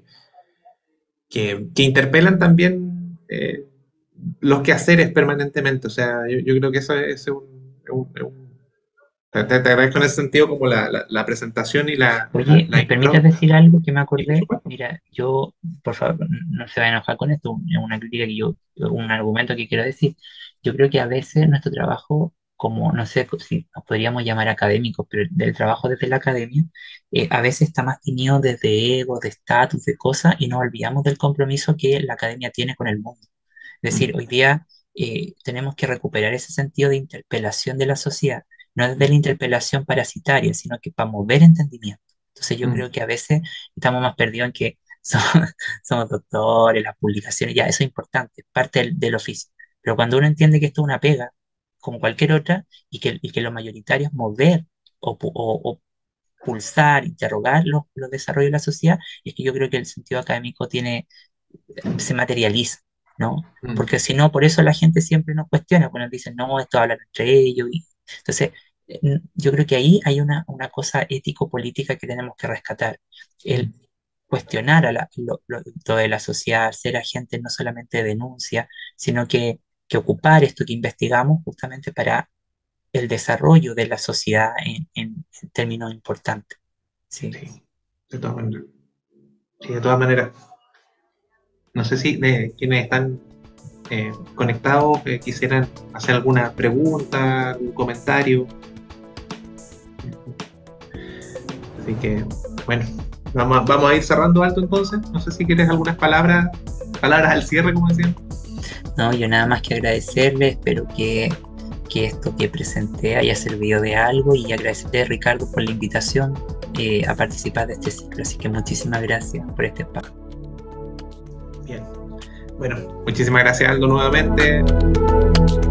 que interpelan también los quehaceres permanentemente, o sea, yo creo que eso es un te agradezco en ese sentido como la presentación y Oye, la ¿me intro. permites decir algo que me Sí, por acordé? supuesto. Mira, yo, por favor, no se va a enojar con esto, es una crítica que yo, un argumento que quiero decir. Yo creo que a veces nuestro trabajo, como, no sé si nos podríamos llamar académicos, pero del trabajo desde la academia, a veces está más teñido desde ego, de estatus, de cosas, y nos olvidamos del compromiso que la academia tiene con el mundo. Es decir, hoy día tenemos que recuperar ese sentido de interpelación de la sociedad, no desde la interpelación parasitaria, sino que para mover entendimiento. Entonces yo Mm, creo que a veces estamos más perdidos en que somos doctores, las publicaciones, ya eso es importante, es parte del oficio. Pero cuando uno entiende que esto es una pega, como cualquier otra, y que lo mayoritario es mover o pulsar, interrogar los desarrollos de la sociedad, es que yo creo que el sentido académico se materializa, ¿no? mm, Porque si no, por eso la gente siempre nos cuestiona, cuando nos dicen, no, esto hablan entre ellos. Entonces, yo creo que ahí hay una cosa ético-política que tenemos que rescatar. mm, El cuestionar lo de la sociedad, ser agentes no solamente de denuncia, sino que ocupar esto que investigamos justamente para el desarrollo de la sociedad en términos importantes. Sí. sí, de todas maneras. Sí, de todas maneras. No sé si quienes están conectados quisieran hacer alguna pregunta, algún comentario. Así que, bueno, vamos a ir cerrando alto entonces. No sé si quieres algunas palabras al cierre, como decían. No, yo nada más que agradecerle, espero que esto que presenté haya servido de algo y agradecerle a Ricardo por la invitación a participar de este ciclo. Así que muchísimas gracias por este espacio. Bien. Bueno, muchísimas gracias, Aldo, nuevamente.